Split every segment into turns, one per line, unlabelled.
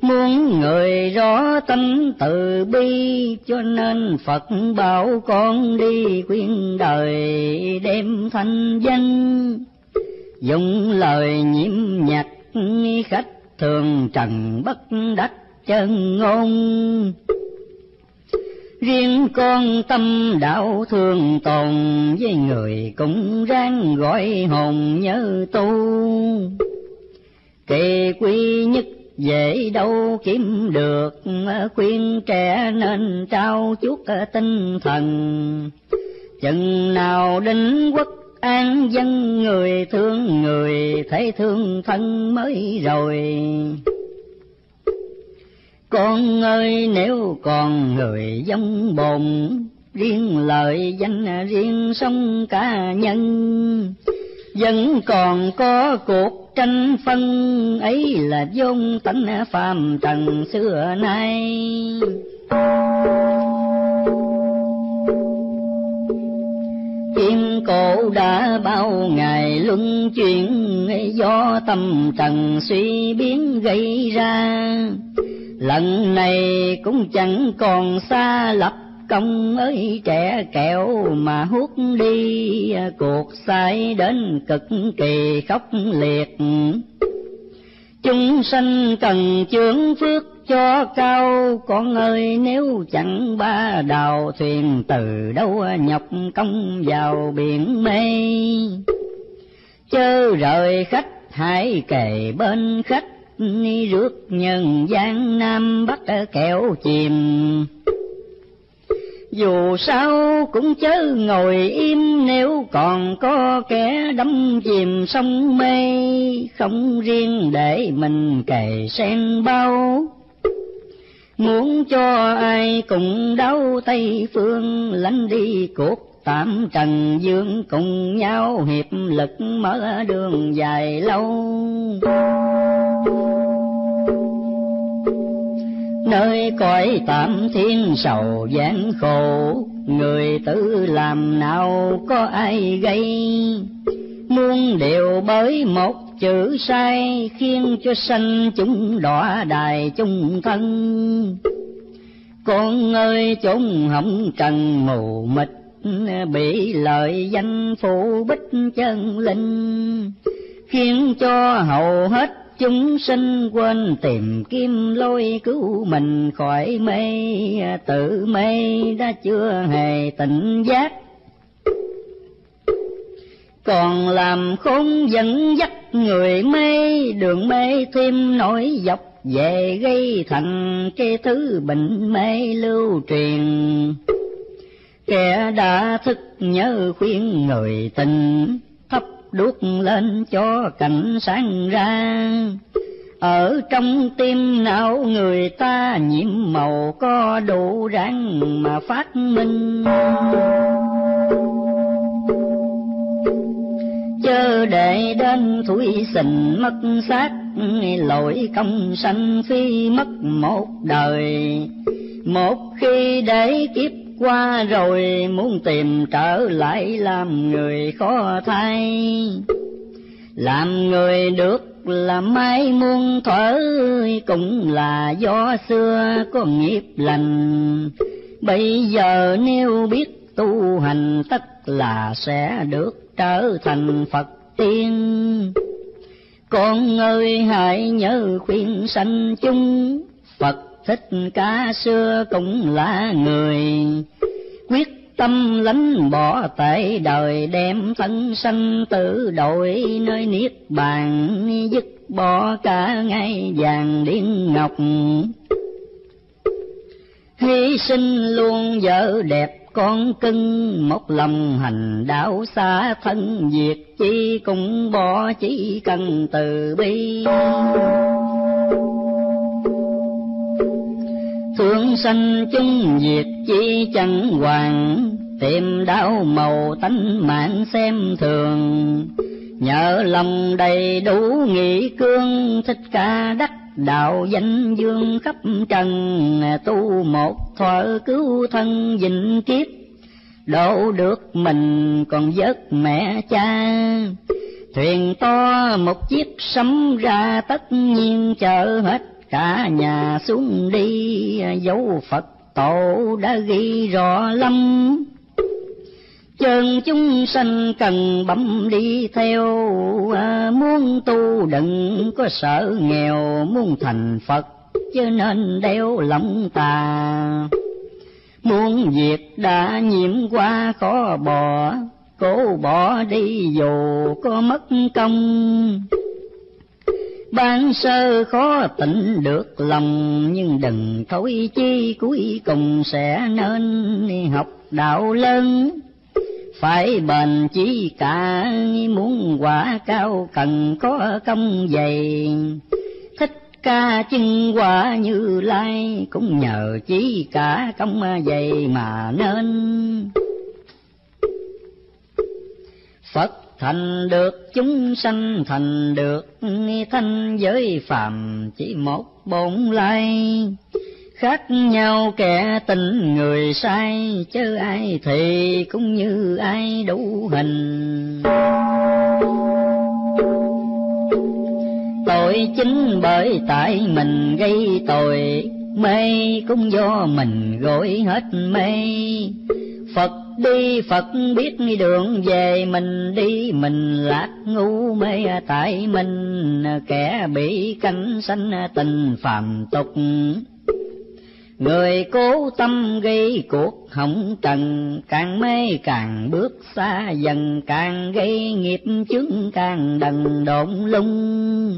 Muốn người rõ tâm từ bi, cho nên Phật bảo con đi khuyên đời đem thanh danh. Dùng lời nhiễm nhạc khách thường trần bất đắc chân ngôn. Riêng con tâm đạo thường tồn, với người cũng ráng gọi hồn nhớ tu. Kỳ quy nhất dễ đâu kiếm được, khuyên trẻ nên trao chuốt tinh thần. Chừng nào định quốc an dân, người thương người thấy thương thân mới rồi. Con ơi nếu còn người giống bồn, riêng lợi danh riêng sống cá nhân. Vẫn còn có cuộc tranh phân, ấy là vốn tánh phàm trần xưa nay. Thiên cổ đã bao ngày luân chuyển, do tâm trần suy biến gây ra. Lần này cũng chẳng còn xa lập công ơi trẻ kẹo, mà hút đi cuộc sai đến cực kỳ khốc liệt. Chúng sanh cần chướng phước cho cao, con ơi nếu chẳng ba đào thuyền từ đâu nhọc công vào biển mê. Chớ rời khách hãy kề bên khách, rước nhân gian Nam Bắc kẹo chìm. Dù sao cũng chớ ngồi im, nếu còn có kẻ đắm chìm sông mê. Không riêng để mình kề sen bao, muốn cho ai cùng đau Tây phương. Lánh đi cuộc tạm trần dương, cùng nhau hiệp lực mở đường dài lâu. Nơi cõi tạm thiên sầu gian khổ, người tự làm nào có ai gây. Muôn điều bởi một chữ sai, khiến cho sanh chúng đọa đài chung thân. Con ơi chốn hồng trần mù mịt, bị lợi danh phụ bích chân linh. Khiến cho hầu hết chúng sinh quên tìm kiếm lối cứu mình khỏi mê. Tự mê đã chưa hề tỉnh giác, còn làm khốn dẫn dắt người mê. Đường mê thêm nổi dọc về gây thành cái thứ bệnh mê lưu truyền. Kẻ đã thức nhớ khuyên người tình, thắp đuốc lên cho cảnh sáng ra. Ở trong tim não người ta nhiễm màu có đủ ráng mà phát minh. Chớ để đến thủy sình mất xác, lỗi công sanh phi mất một đời. Một khi để kiếp qua rồi, muốn tìm trở lại làm người khó thay. Làm người được làm mai muôn thuở, cũng là do xưa có nghiệp lành. Bây giờ nếu biết tu hành, tất là sẽ được trở thành Phật tiên. Con ơi hãy nhớ khuyên sanh chung, Phật Thích Ca xưa cũng là người. Quyết tâm lánh bỏ tệ đời, đem thân sanh tử đổi nơi niết bàn. Dứt bỏ cả ngai vàng điên ngọc, hy sinh luôn vợ đẹp con cưng. Một lòng hành đạo xa thân diệt chi, cũng bỏ chỉ cần từ bi. Thương sanh chung diệt chi chẳng hoàng, tìm đau màu tánh mạng xem thường. Nhờ lòng đầy đủ nghị cương, Thích Ca đắc đạo danh dương khắp trần. Tu một thuở cứu thân vĩnh kiếp, độ được mình còn vớt mẹ cha. Thuyền to một chiếc sấm ra, tất nhiên chở hết cả nhà xuống đi, dấu Phật tổ đã ghi rõ lắm. Chân chúng sanh cần bấm đi theo, muốn tu đừng có sợ nghèo, muốn thành Phật chứ nên đeo lòng tà. Muốn việc đã nhiễm qua khó bỏ, cố bỏ đi dù có mất công. Ban sơ khó tỉnh được lòng, nhưng đừng thối chi cuối cùng sẽ nên học đạo lớn. Phải bền chí cả, muốn quả cao cần có công dày. Thích Ca chứng quả Như Lai, cũng nhờ chí cả công dày mà nên. Phật thành được, chúng sanh thành được, thanh giới phàm chỉ một bổn lai. Khác nhau kẻ tình người sai, chớ ai thì cũng như ai đủ hình. Tội chính bởi tại mình gây tội, mê cũng do mình gội hết mê. Phật đi Phật biết đường về, mình đi mình lạc ngu mê tại mình. Kẻ bị cánh sanh tình phàm tục, người cố tâm gây cuộc hỏng trần. Càng mê càng bước xa dần, càng gây nghiệp chướng càng đần độn lung.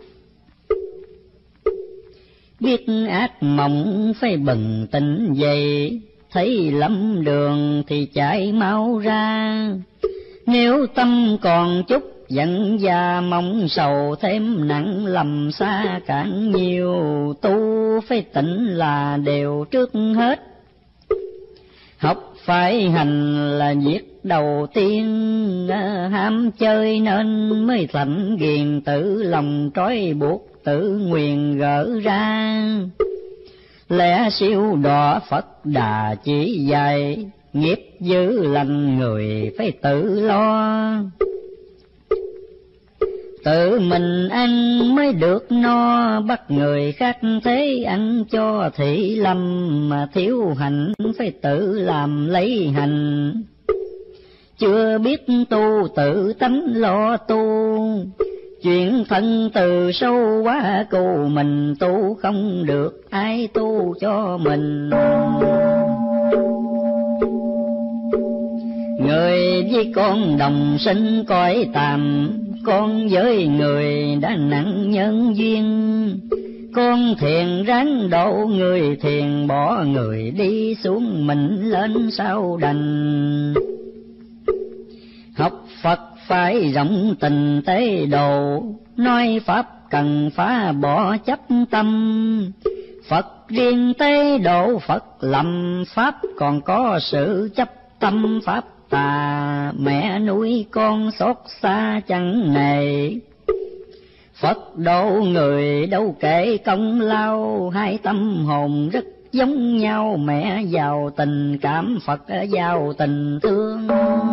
Biết ác mộng phải bừng tỉnh dậy, thấy lắm đường thì chạy mau ra. Nếu tâm còn chút giận và mong sầu thêm nặng, lầm xa càng nhiều. Tu phải tỉnh là đều trước hết, học phải hành là việc đầu tiên. Ham chơi nên mới thành ghiền, tự lòng trói buộc tự nguyện gỡ ra. Lẽ siêu đỏ Phật Đà chỉ dạy, nghiệp dữ lành người phải tự lo. Tự mình ăn mới được no, bắt người khác thế ăn cho thị lâm. Mà thiếu hành phải tự làm lấy hành, chưa biết tu tự tánh lo tu. Chuyện thân từ sâu quá cầu mình, tu không được ai tu cho mình. Người với con đồng sinh cõi tạm, con với người đã nặng nhân duyên. Con thiền ráng độ người thiền, bỏ người đi xuống mình lên sao đành. Học Phật phải rộng tình tế độ, nói Pháp cần phá bỏ chấp tâm. Phật riêng tế độ Phật lầm, Pháp còn có sự chấp tâm Pháp tà. Mẹ nuôi con xót xa chẳng nề, Phật độ người đâu kể công lao. Hai tâm hồn rất giống nhau, mẹ giàu tình cảm, Phật giàu tình thương.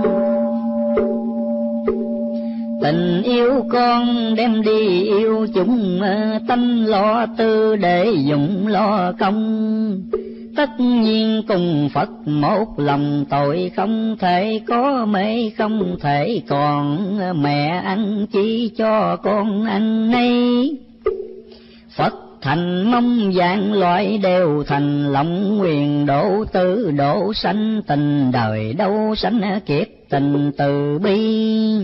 Tình yêu con đem đi yêu chúng, tâm lo tư để dụng lo công. Tất nhiên cùng Phật một lòng, tội không thể có mê không thể còn. Mẹ ăn chi cho con ăn nấy, Phật thành mong vạn loại đều thành. Lòng nguyện độ tử độ sanh, tình đời đâu sanh kiếp tình từ bi.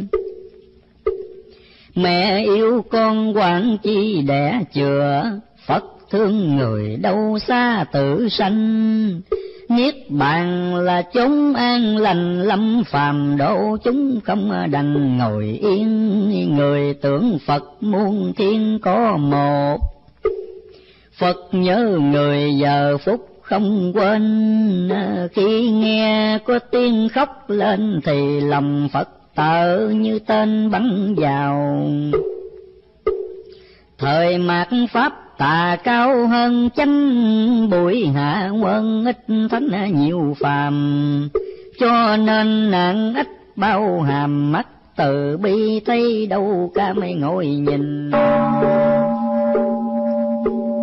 Mẹ yêu con quản chi đẻ chừa, Phật thương người đâu xa tự sanh. Niết bàn là chốn an lành, lâm phàm độ chúng không đành ngồi yên. Người tưởng Phật muôn thiên có một, Phật nhớ người giờ phút không quên. Khi nghe có tiếng khóc lên thì lòng Phật tợ như tên bắn vào. Thời mạt Pháp tà cao hơn chánh, bụi hạ quân ít thánh nhiều phàm. Cho nên nạn ít bao hàm, mắt từ bi thấy đâu cả mấy ngồi nhìn.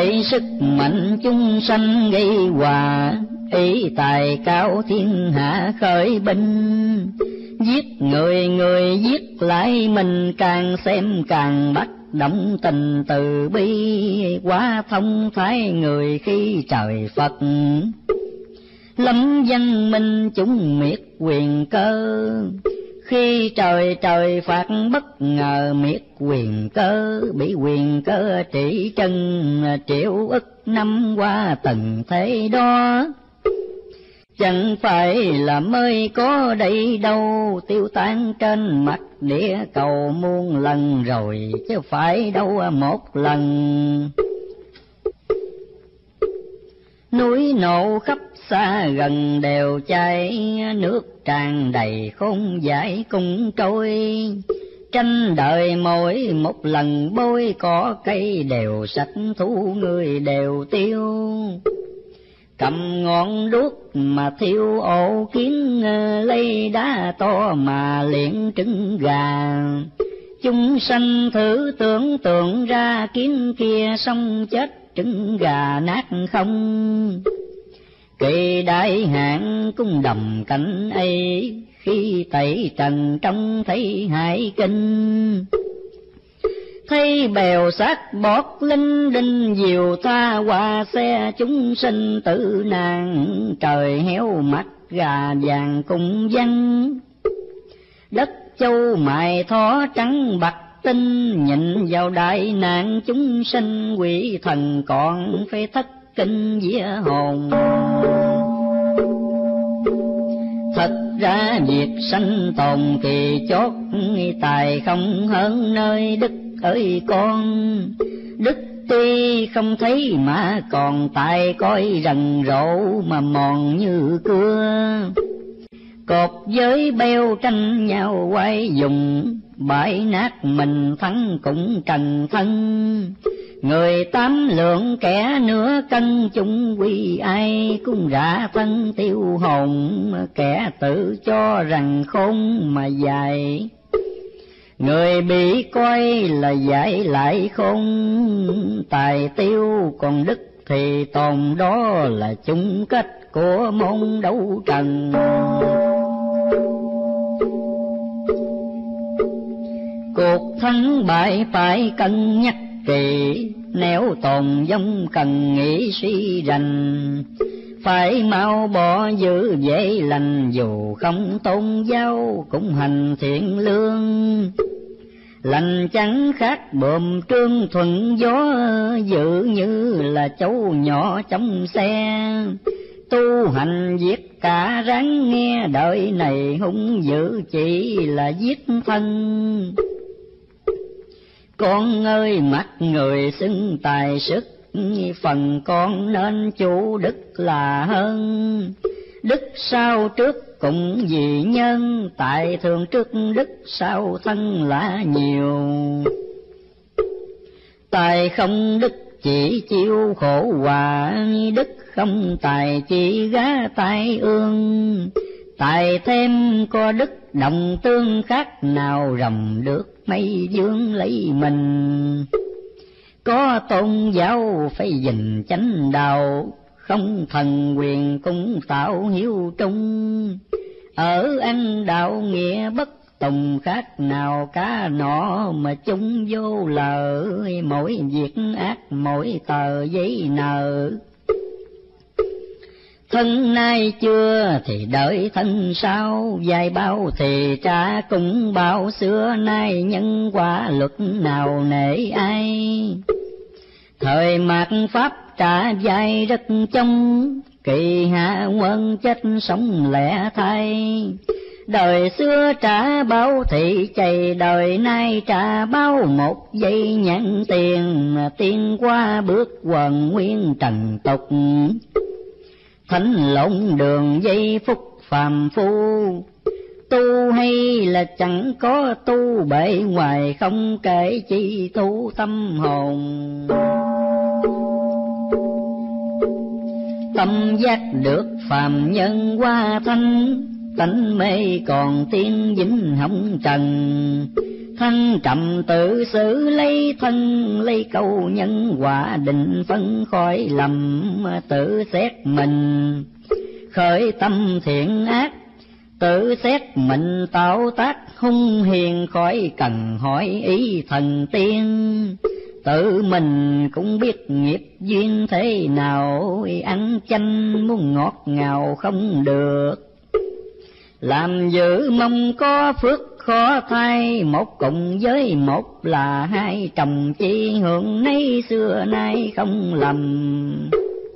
vậy sức mạnh chúng sanh gây hòa, ý tài cao thiên hạ khởi binh. Giết người người giết lại mình, càng xem càng bắt động tình từ bi. Quá thông thái người khi trời Phật, lâm danh minh chúng miệt quyền cơ. Khi trời phạt bất ngờ miệt quyền cơ, bị quyền cơ trị chân triệu ức năm qua từng thế đó. Chẳng phải là mới có đây đâu, tiêu tan trên mặt địa cầu muôn lần rồi, chứ phải đâu một lần. Núi nổ khắp xa gần đều cháy, nước tràn đầy khôn giải cùng trôi. Tranh đời mỗi một lần bôi, cỏ cây đều sạch thú người đều tiêu. Cầm ngọn đuốc mà thiêu ổ kiến, lấy đá to mà luyện trứng gà. Chúng sanh thử tưởng tượng ra kiến kia xong chết trứng gà nát không. Kỳ đại hạn cung đầm cảnh ấy, khi tẩy trần trông thấy hải kinh. Thấy bèo xác bọt linh đinh diều tha qua xe, chúng sinh tử nạn trời héo mắt gà vàng cùng văng. Đất châu mài thó trắng bạc tinh, nhìn vào đại nạn chúng sinh quỷ thần còn phải thất kinh vía hồn. Thật ra việc sanh tồn kỳ chót, tài không hơn nơi đức ơi con. Đức tuy không thấy mà còn tài coi rần rộ mà mòn như cưa. Cột giới beo tranh nhau quay dùng, bãi nát mình thắng cũng trần thân. Người tám lượng kẻ nửa cân chung quy ai, cũng rã thân tiêu hồn, kẻ tự cho rằng khôn mà dài. Người bị coi là dạy lại khôn, tài tiêu còn đức thì tồn, đó là chung kết của môn đấu trần. Cuộc thắng bại phải cân nhắc kỳ, nếu tồn vong cần nghĩ suy rành. Phải mau bỏ giữ dễ lành, dù không tôn giáo cũng hành thiện lương. Lành chẳng khác bờm trương thuận gió, dự như là cháu nhỏ trong xe. Tu hành giết cả ráng nghe, đời này hung dữ chỉ là giết thân. Con ơi mắt người xưng tài sức, phần con nên chủ đức là hơn. Đức sau trước cũng vì nhân, tại thường trước đức sau thân là nhiều. Tài không đức chỉ chịu khổ hòa, đức không tài chỉ gá tai ương. Tài thêm có đức đồng tương, khác nào rồng được mây dương lấy mình. Có tôn giáo phải gìn chánh đạo, không thần quyền cũng tạo hiếu trung. Ở ăn đạo nghĩa bất tùng, khác nào cá nọ mà chung vô lờ. Mỗi việc ác mỗi tờ giấy nợ, thân nay chưa thì đợi thân sau. Dài bao thì trả cũng bao, xưa nay nhân quả luật nào nể ai. Thời mạt pháp trả dài rất trong, kỳ hạ quân chết sống lẻ thay. Đời xưa trả bao thị chày, đời nay trả bao một giây nhận tiền. Tiên qua bước quần nguyên trần tục, thánh lộn đường giây phút phàm phu. Tu hay là chẳng có tu, bề ngoài không kể chi tu tâm hồn. Tâm giác được phàm nhân qua thanh, tánh mê còn tiên vĩnh hồng trần. Thanh trầm tự xử lấy thân, lấy câu nhân quả định phân khỏi lầm, tự xét mình khởi tâm thiện ác, tự xét mình tạo tác hung hiền, khỏi cần hỏi ý thần tiên. Tự mình cũng biết nghiệp duyên thế nào, ăn chanh muốn ngọt ngào không được. Làm dữ mong có phước khó thay, một cùng với một là hai, chồng chi hưởng nấy xưa nay không lầm.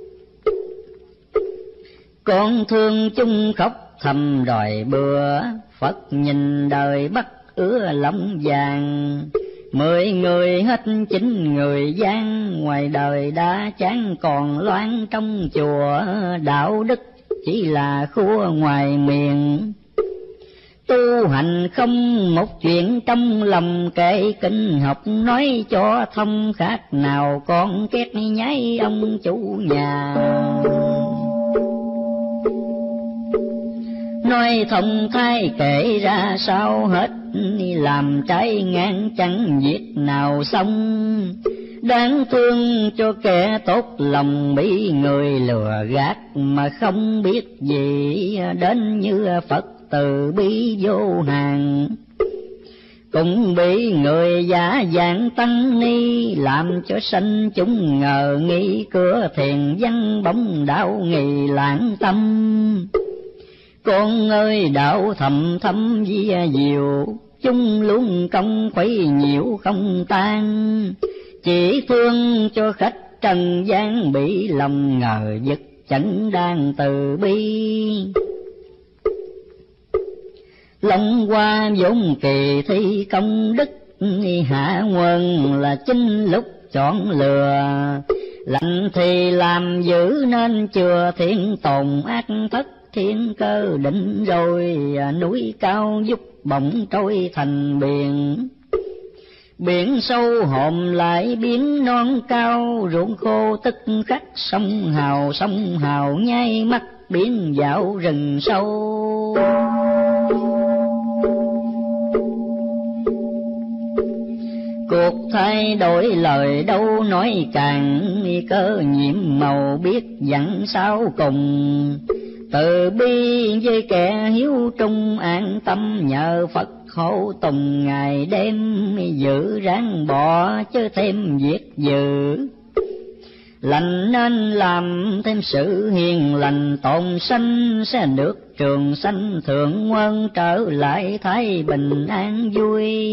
Con thương chung khóc thầm đòi bữa, Phật nhìn đời bắt ứa lòng vàng. 10 người hết 9 người gian, ngoài đời đã chán còn loan trong chùa. Đạo đức chỉ là khua ngoài miệng, tu hành không một chuyện trong lòng. Kệ kinh học nói cho thông, khác nào con két nháy ông chủ nhà. Nói thông thay kể ra sao hết, làm trái ngang chẳng việc nào xong. Đáng thương cho kẻ tốt lòng, bị người lừa gạt mà không biết gì. Đến như Phật từ bi vô hạn, cũng bị người giả dạng tăng ni, làm cho sanh chúng ngờ nghi. Cửa thiền văn bóng đạo nghi lãng tâm, con ơi đạo thầm thâm vi diệu. Chúng luôn công khuấy nhiễu không tan, chỉ thương cho khách trần gian, bị lòng ngờ vực chẳng đang từ bi. Long qua vốn kỳ thi công đức, hạ nguồn là chính lúc chọn lừa. Lành thì làm dữ nên chừa, thiện tồn ác thất thiên cơ định rồi. Núi cao giúp bỗng trôi thành biển, biển sâu hòm lại biến non cao. Ruộng khô tức khắc sông hào nháy mắt biến dạo rừng sâu. Cuộc thay đổi lời đâu nói càng, cơ nhiệm màu biết dặn sao cùng. Từ bi với kẻ hiếu trung, an tâm nhờ Phật hộ tùng. Ngày đêm giữ ráng bỏ chứ thêm việc dữ, lành nên làm thêm sự hiền lành. Tồn sanh sẽ được trường sanh thượng quân, trở lại thái bình an vui.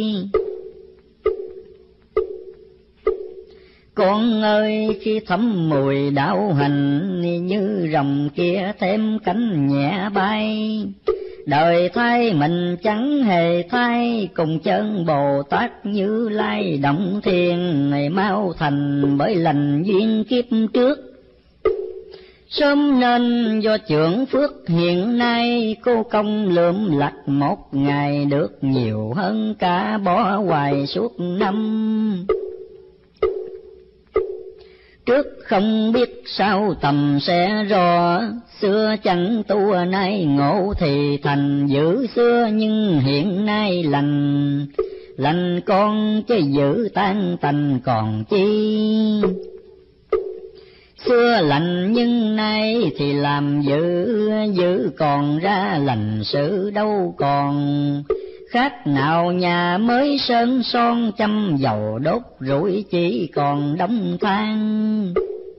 Con ơi khi thấm mùi đạo hành, như rồng kia thêm cánh nhẹ bay. Đời thay mình chẳng hề thay, cùng chân Bồ Tát Như Lai động thiên. Ngày mau thành bởi lành duyên kiếp trước, sớm nên do trưởng phước hiện nay. Cô công lượm lặt một ngày, được nhiều hơn cả bỏ hoài suốt năm. Trước không biết sao tầm sẽ rõ, xưa chẳng tu nay ngộ thì thành. Giữ xưa nhưng hiện nay lành, lành con chứ giữ tan tành còn chi. Xưa lành nhưng nay thì làm dữ, dữ còn ra lành sự đâu còn. Khác nào nhà mới sơn son, châm dầu đốt rủi chỉ còn đống than.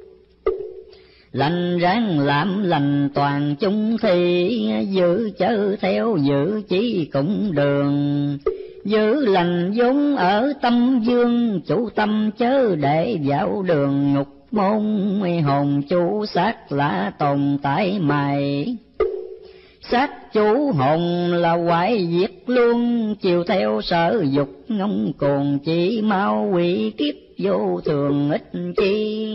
Lành ráng làm lành toàn chung thì, giữ chớ theo giữ chỉ cũng đường. Giữ lành vốn ở tâm dương, chủ tâm chớ để vào đường ngục môn. Hồn chủ xác là tồn tại mày, xác chủ hồn là hoại diệt luôn. Chiều theo sở dục ngông cuồng, chỉ mau quỷ kiếp vô thường ích chi.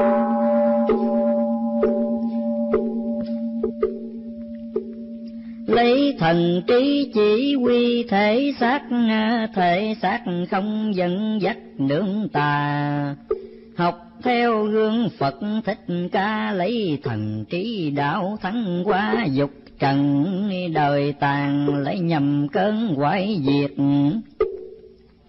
Lấy thần trí chỉ quy thể xác không dẫn dắt nương tà. Học theo gương Phật Thích Ca, lấy thần trí đạo thắng qua dục trần. Đời tàn lấy nhầm cơn quái diệt,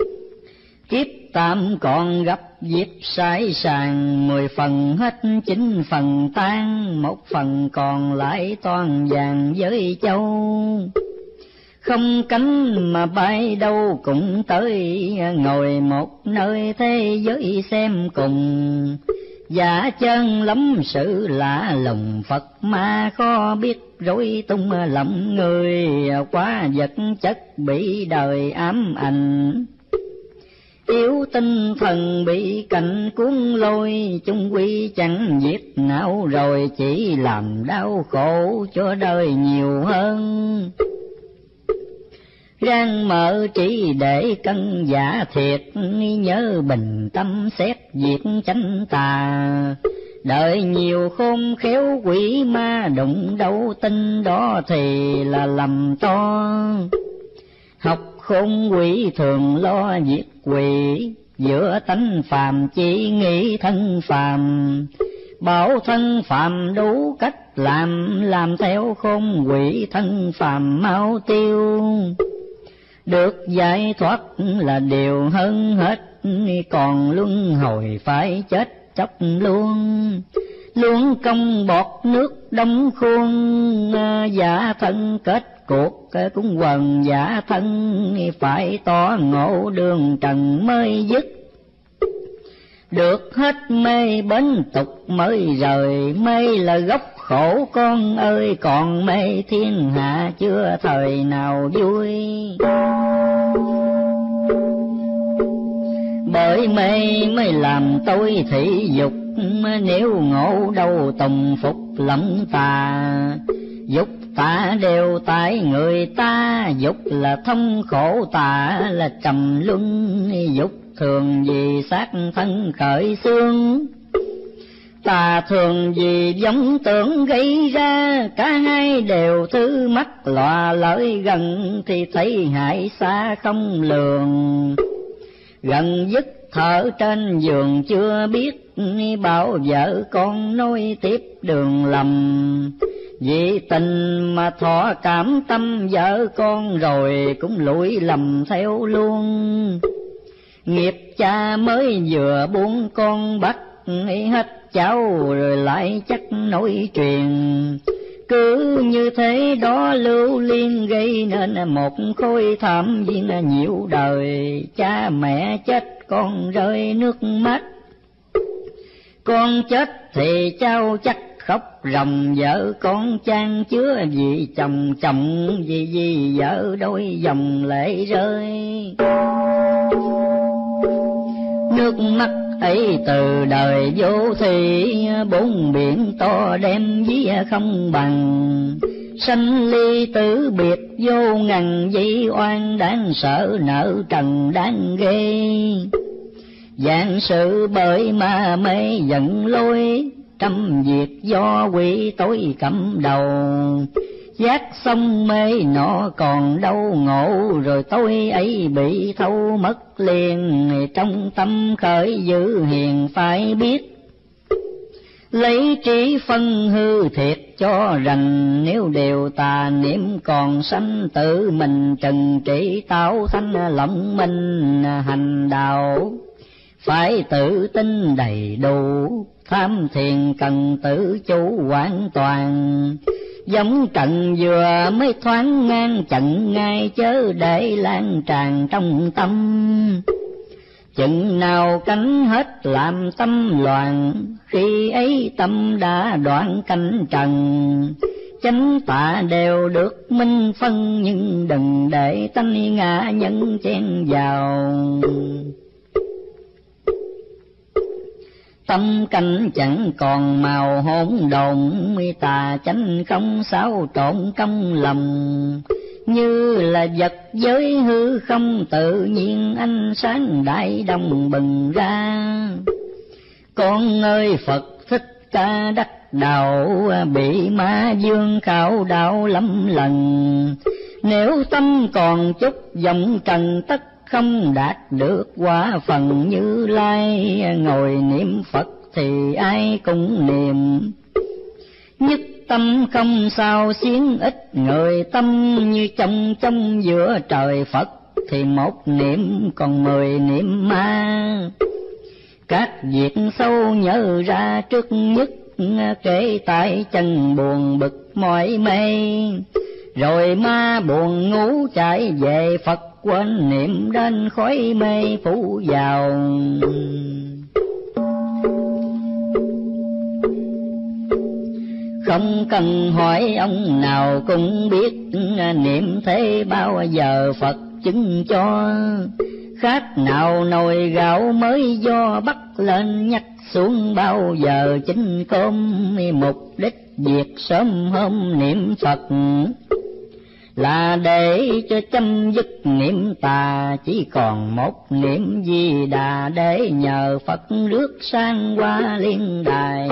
Kiếp tạm còn gặp dịp sải sàng, 10 phần hết 9 phần tan, 1 phần còn lại toàn vàng với châu. Không cánh mà bay đâu cũng tới, ngồi một nơi thế giới xem cùng. Giả chân lắm sự lạ lùng, Phật ma khó biết rối tung lòng người. Quá vật chất bị đời ám ảnh, yếu tinh thần bị cảnh cuốn lôi. Chung quy chẳng việc não rồi, chỉ làm đau khổ cho đời nhiều hơn. Ráng mở trí để cân giả thiệt, nhớ bình tâm xét việc chánh tà. Đợi nhiều khôn khéo quỷ ma đụng đâu tin, đó thì là lầm to. Học khôn quỷ thường lo việc quỷ, giữa tánh phàm chỉ nghĩ thân phàm. Bảo thân phàm đủ cách làm theo khôn quỷ, thân phàm mau tiêu. Được giải thoát là điều hơn hết, còn luân hồi phải chết chóc luôn. Luôn công bọt nước đóng khuôn, giả thân kết cuộc cũng quần giả thân. Phải tỏ ngộ đường trần mới dứt, được hết mê bến tục mới rời. Mê là gốc khổ con ơi, còn mê thiên hạ chưa thời nào vui. Bởi mê mới làm tôi thị dục, nếu ngộ đâu tùng phục lẫm tà. Dục tà đều tại người ta, dục là thông khổ, tà là trầm luân. Dục thường vì xác thân khởi xương, tà thường vì giống tưởng gây ra. Cả hai đều thứ mắt lọa lợi gần, thì thấy hại xa không lường. Gần dứt thở trên giường chưa biết, bảo vợ con nối tiếp đường lầm. Vì tình mà thọ cảm tâm vợ con, rồi cũng lụi lầm theo luôn. Nghiệp cha mới vừa buông con bắt hết cháu, rồi lại chắc nối truyền. Cứ như thế đó lưu liên, gây nên một khối thảm viên nhiều đời. Cha mẹ chết con rơi nước mắt, con chết thì cháu chắc khóc ròng. Vợ con chan chứa vì chồng, chồng vì vợ đôi dòng lệ rơi. Nước mắt ấy từ đời vô thị, 4 biển to đem ví không bằng. Sanh ly tử biệt vô ngần, dĩ oan đáng sợ nợ trần đáng ghê. Vạn sự bởi ma mê giận lôi, trăm việc do quỷ tối cầm đầu. Giác xong mê nọ còn đâu ngộ, rồi tôi ấy bị thâu mất liền. Trong tâm khởi dữ hiền phải biết, lấy trí phân hư thiệt cho rành. Nếu đều tà niệm còn sanh, tự mình trừng trị tạo thanh lộng minh hành đạo. Phải tự tin đầy đủ, tham thiền cần tự chủ hoàn toàn. Giống trận vừa mới thoáng ngang, trận ngay chớ để lan tràn trong tâm. Chừng nào cánh hết làm tâm loạn, khi ấy tâm đã đoạn cánh trần. Chánh tà đều được minh phân, nhưng đừng để tánh ngã nhân chen vào. Tâm cảnh chẳng còn màu hỗn độn, tà chánh không xáo trộn trong lòng. Như là vật giới hư không, tự nhiên ánh sáng đại đồng bừng ra. Con ơi Phật Thích Ca đắc đạo, bị ma dương khảo đạo lắm lần. Nếu tâm còn chút vọng trần, tất không đạt được quả phần Như Lai. Ngồi niệm Phật thì ai cũng niệm, nhất tâm không sao xiến ít người. Tâm như trong giữa trời Phật, thì một niệm còn 10 niệm ma. Các việc sâu nhớ ra trước nhất, kể tại chân buồn bực mỏi mê. Rồi ma buồn ngủ chạy về Phật, quên niệm đến khói mê phủ vào. Không cần hỏi ông nào cũng biết, niệm thế bao giờ Phật chứng cho. Khác nào nồi gạo mới do bắt lên nhắc xuống, bao giờ chính cơm. Mục đích việc sớm hôm niệm Phật là để cho chấm dứt niệm tà, chỉ còn một niệm Di Đà để nhờ Phật rước sang qua liên đài.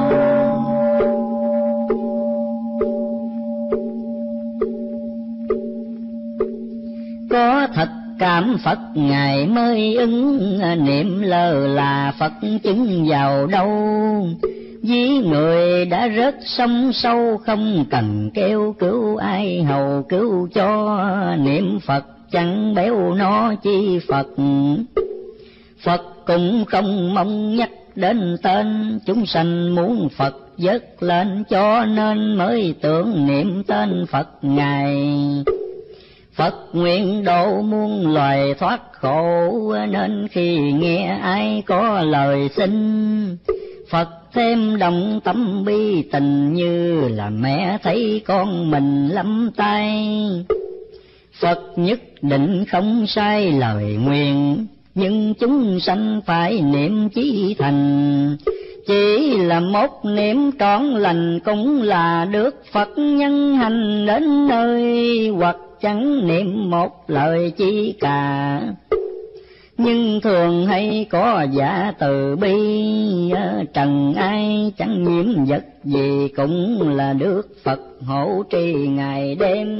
Có thật cảm Phật Ngài mới ứng, niệm lơ là Phật chứng vào đâu. Ví người đã rớt sông sâu, không cần kêu cứu ai hầu cứu cho. Niệm Phật chẳng béo nó chi Phật, Phật cũng không mong nhắc đến tên. Chúng sanh muốn Phật vớt lên, cho nên mới tưởng niệm tên Phật Ngài. Phật nguyện độ muôn loài thoát khổ, nên khi nghe ai có lời xin, Phật thêm động tâm bi tình, như là mẹ thấy con mình lắm tay. Phật nhất định không sai lời nguyện, nhưng chúng sanh phải niệm chí thành. Chỉ là một niệm trọn lành, cũng là được Phật nhân hành đến nơi. Hoặc chẳng niệm một lời chi cả, nhưng thường hay có giả từ bi. Trần ai chẳng nhiễm vật gì, cũng là được Phật hộ trì ngày đêm.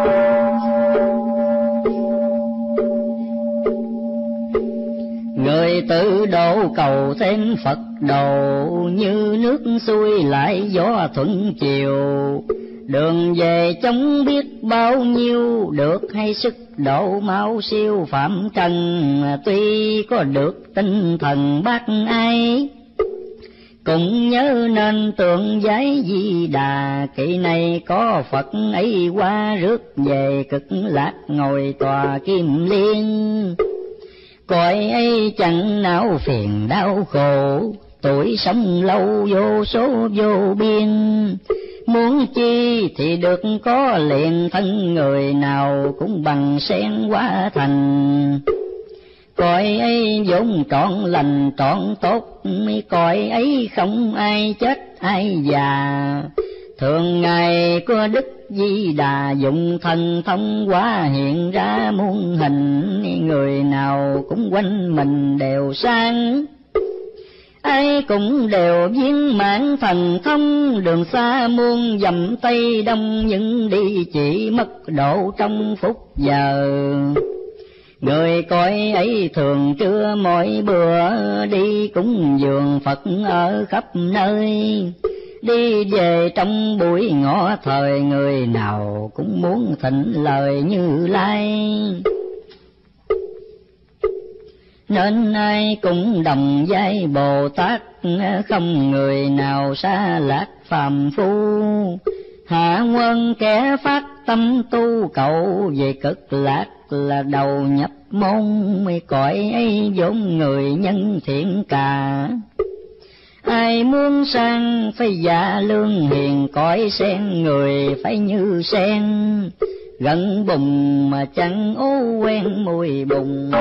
Người tự độ cầu thêm Phật độ, như nước xuôi lại gió thuận chiều. Đường về chống biết bao nhiêu, được hay sức độ mau siêu phạm trần. Tuy có được tinh thần bác ai, cũng nhớ nên tượng giấy Di Đà. Kỳ này có Phật ấy qua rước về, cực lạc ngồi tòa kim liên. Cõi ấy chẳng não phiền đau khổ, tuổi sống lâu vô số vô biên. Muốn chi thì được có liền, thân người nào cũng bằng sen hóa thành. Cõi ấy vốn trọn lành trọn tốt, cõi ấy không ai chết ai già. Thường ngày có Đức Di Đà dùng thần thông hóa hiện ra muôn hình. Người nào cũng quanh mình đều sang, ai cũng đều viên mãn thần thông. Đường xa muôn dặm Tây Đông, nhưng đi chỉ mất độ trong phút giờ. Người coi ấy thường trưa mỗi bữa, đi cúng dường Phật ở khắp nơi. Đi về trong buổi ngọ thời, người nào cũng muốn thịnh lời Như Lai. Nên ai cũng đồng vai Bồ Tát, không người nào xa lạc phàm phu. Hạ quân kẻ phát tâm tu cầu, về cực lạc là đầu nhập môn. Cõi ấy vốn người nhân thiện cả, ai muốn sang phải dạ lương hiền. Cõi sen người phải như sen, gần bùng mà chẳng ô quen mùi bùng.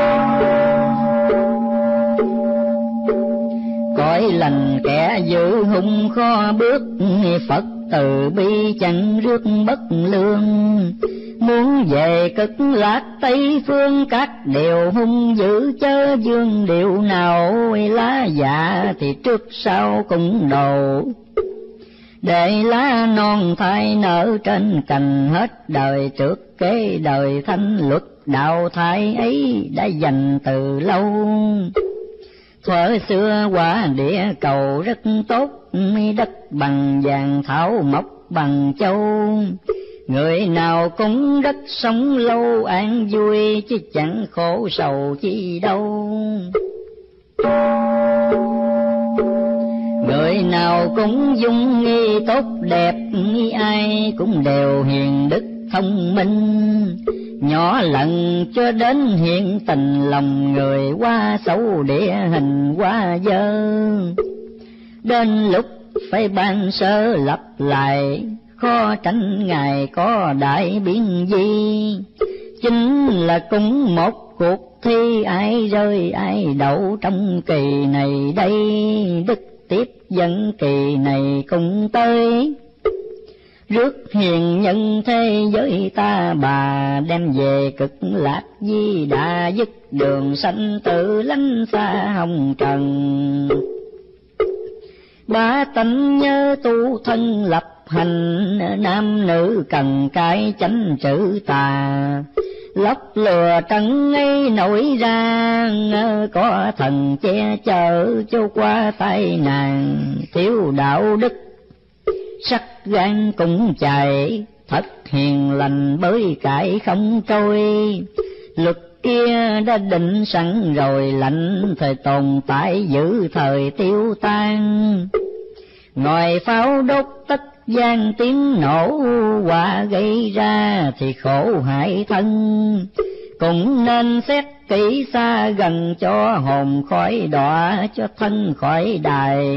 Cõi lành kẻ giữ hung khó bước, Phật từ bi chẳng rước bất lương. Muốn về cực lạc Tây phương, các điều hung dữ chớ dương điệu nào. Lá dạ thì trước sau cũng đồ, để lá non thai nở trên cành. Hết đời trước kế đời thanh luật, đạo thai ấy đã dành từ lâu. Thuở xưa quả địa cầu rất tốt, đất bằng vàng thảo mộc bằng châu. Người nào cũng rất sống lâu an vui, chứ chẳng khổ sầu chi đâu. Người nào cũng dung nghi tốt đẹp, ai cũng đều hiền đức thông minh. Nhỏ lần cho đến hiện tình lòng người, quá xấu địa hình quá dơ. Đến lúc phải ban sơ lập lại, khó tránh Ngài có đại biến gì. Chính là cũng một cuộc thi, ai rơi ai đậu trong kỳ này đây. Đức tiếp dẫn kỳ này cùng tới, rước hiền nhân thế giới ta bà, đem về cực lạc di đà, dứt đường sanh tử lánh xa hồng trần. Ba tánh nhớ tu thân lập hành, nam nữ cần cái chánh trữ tà. Lóc lừa trần ấy nổi ra, có thần che chở cho qua tai nạn. Thiếu đạo đức sắc gan cũng chạy, thật hiền lành bới cải không trôi. Luật kia đã định sẵn rồi, lạnh thời tồn tại giữ thời tiêu tan. Ngòi pháo đốt tất gian tiếng nổ, quả gây ra thì khổ hại thân. Cũng nên xét kỹ xa gần, cho hồn khỏi đọa, cho thân khỏi đài.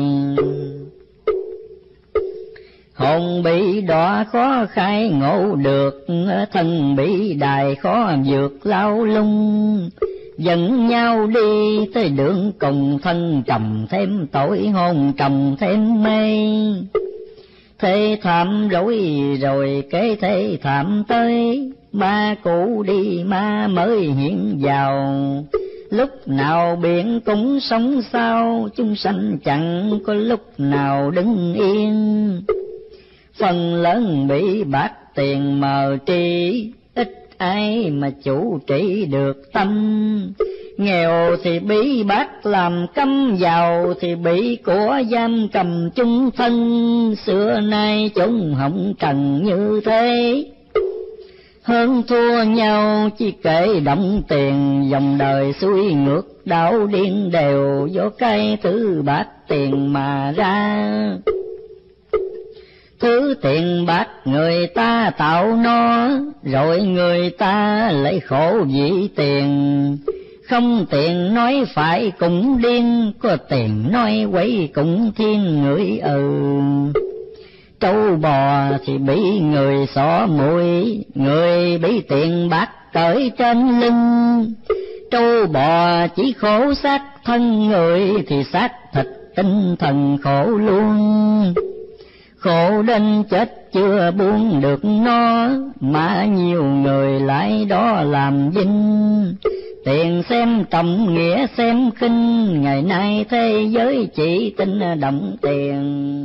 Hồn bị đọa khó khai ngộ được, thân bị đài khó vượt lao lung. Dẫn nhau đi tới đường cùng, thân trầm thêm tội, hồn trầm thêm mê. Thế thảm rối rồi kế thế thảm tới, ma cũ đi ma mới hiện vào. Lúc nào biển cũng sống sao, chúng sanh chẳng có lúc nào đứng yên. Phần lớn bị bạc tiền mờ tri, ít ai mà chủ trị được tâm. Nghèo thì bị bác làm cấm, giàu thì bị của giam cầm chung thân. Xưa nay chúng hỏng trần như thế, hơn thua nhau chỉ kể động tiền. Dòng đời xuôi ngược đảo điên đều, do cái thứ bạc tiền mà ra. Thứ tiền bạc người ta tạo nó, rồi người ta lại khổ vì tiền. Không tiền nói phải cũng điên, có tiền nói quấy cũng thiên người Trâu bò thì bị người xỏ mũi, người bị tiền bạc cởi trên lưng. Trâu bò chỉ khổ xác thân, người thì xác thịt tinh thần khổ luôn. Khổ đến chết chưa buông được nó, mà nhiều người lại đó làm vinh. Tiền xem trọng nghĩa xem khinh, ngày nay thế giới chỉ tin động tiền.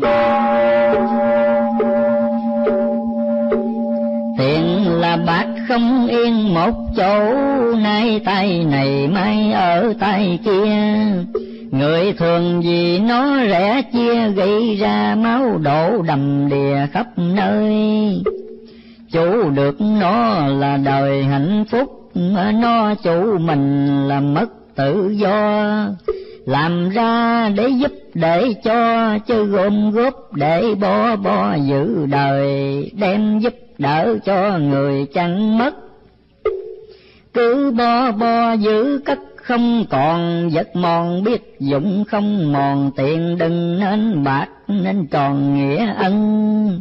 Tiền là bạc không yên một chỗ, nay tay này mai ở tay kia. Người thường vì nó rẻ chia, gây ra máu đổ đầm đìa khắp nơi. Chủ được nó là đời hạnh phúc, nó chủ mình là mất tự do. Làm ra để giúp để cho, chứ gom góp để bo giữ đời. Đem giúp đỡ cho người chẳng mất, cứ bo giữ cất không còn. Vật mòn biết dụng không mòn, tiền đừng nên bạc nên tròn nghĩa ân.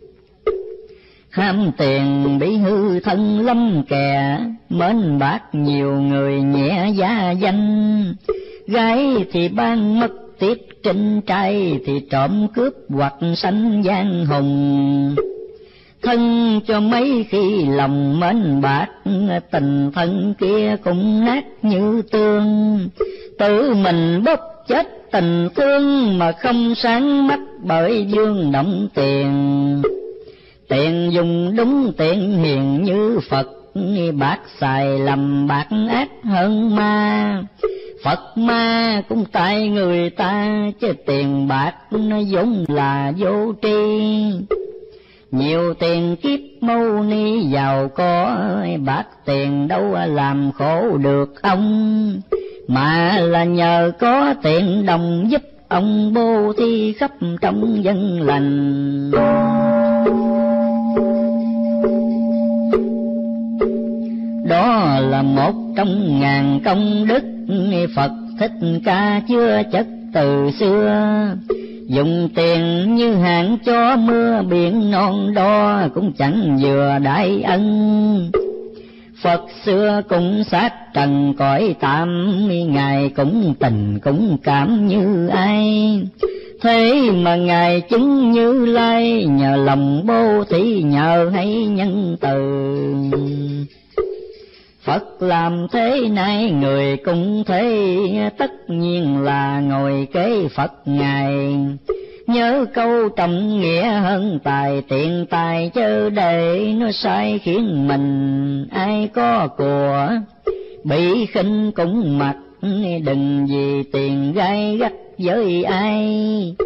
Ham tiền bị hư thân lâm kè, mến bạc nhiều người nhẹ giá danh. Gái thì ban mất tiếp trinh, trai thì trộm cướp hoặc sanh giang hùng. Thân cho mấy khi lòng mến bạc, tình thân kia cũng nát như tương. Tự mình bóp chết tình thương, mà không sáng mắt bởi dương động tiền. Tiền dùng đúng tiền hiền như Phật, bạc xài lầm bạc ác hơn ma. Phật ma cũng tại người ta, chứ tiền bạc nó vốn là vô tri. Nhiều tiền kiếp mâu ni giàu có, bạc tiền đâu làm khổ được ông, mà là nhờ có tiền đồng giúp ông bố thí khắp trong dân lành. Đó là một trong ngàn công đức Phật Thích Ca chưa chất từ xưa. Dùng tiền như hạn cho mưa biển non đo, cũng chẳng vừa đại ân. Phật xưa cũng sát trần cõi tạm, Ngài cũng tình cũng cảm như ai. Thế mà Ngài chứng Như Lai, nhờ lòng bố thí nhờ hay nhân từ. Phật làm thế này người cũng thế, tất nhiên là ngồi kế Phật Ngài. Nhớ câu trọng nghĩa hơn tài tiền tài, chớ để nó sai khiến mình. Ai có của bị khinh cũng mặc, đừng vì tiền gai gắt với ai.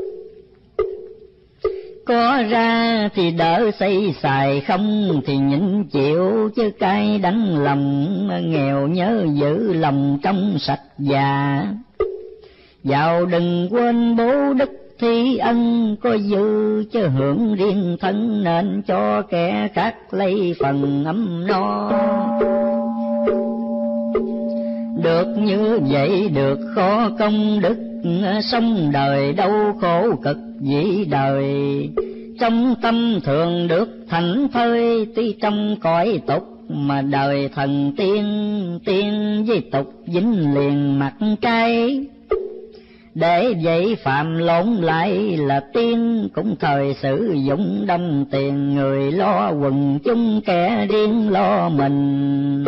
Có ra thì đỡ xây xài, không thì nhịn chịu chứ cay đắng lòng. Nghèo nhớ giữ lòng trong sạch già, giàu đừng quên bố đức thi ân. Có dư chứ hưởng riêng thân, nên cho kẻ khác lấy phần ấm no. Được như vậy được khó công đức, sống đời đau khổ cực dĩ đời. Trong tâm thường được thảnh thơi, tuy trong cõi tục mà đời thần tiên. Tiên với tục dính liền mặt trái, để vậy phạm lộn lại là tiên. Cũng thời sử dụng đông tiền, người lo quần chúng kẻ riêng lo mình.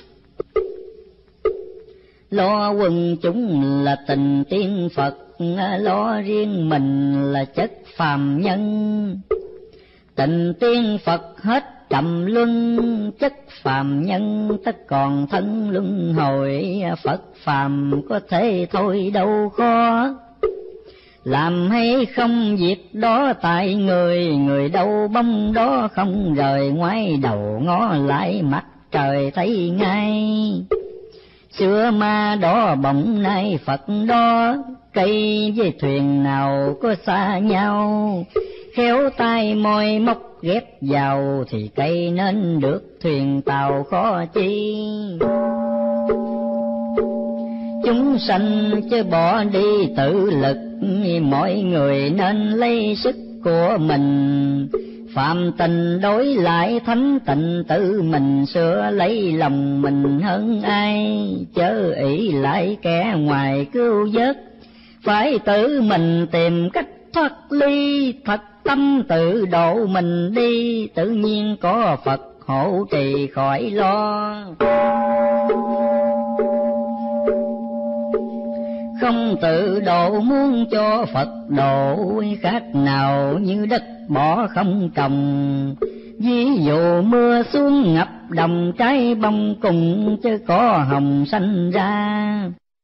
Lo quần chúng là tình tiên Phật, lo riêng mình là chất phàm nhân. Tình tiên Phật hết trầm luân, chất phàm nhân tất còn thân luân hồi. Phật phàm có thể thôi đâu khó, làm hay không việc đó tại người. Người đâu bông đó không rời, ngoái đầu ngó lại mặt trời thấy ngay. Xưa ma đó bỗng nay Phật đó, cây với thuyền nào có xa nhau. Khéo tay môi móc ghép vào, thì cây nên được thuyền tàu khó chi. Chúng sanh chứ bỏ đi tự lực, mọi người nên lấy sức của mình. Phạm tình đối lại thánh tịnh, tự mình sửa lấy lòng mình hơn ai. Chớ ỷ lại kẻ ngoài cứu vớt, phải tự mình tìm cách thoát ly. Thật tâm tự độ mình đi, tự nhiên có Phật hộ trì khỏi lo. Không tự độ muốn cho Phật độ, khác nào như đất bỏ không trồng. Ví dụ mưa xuống ngập đồng, trái bông cùng chứ có hồng xanh ra.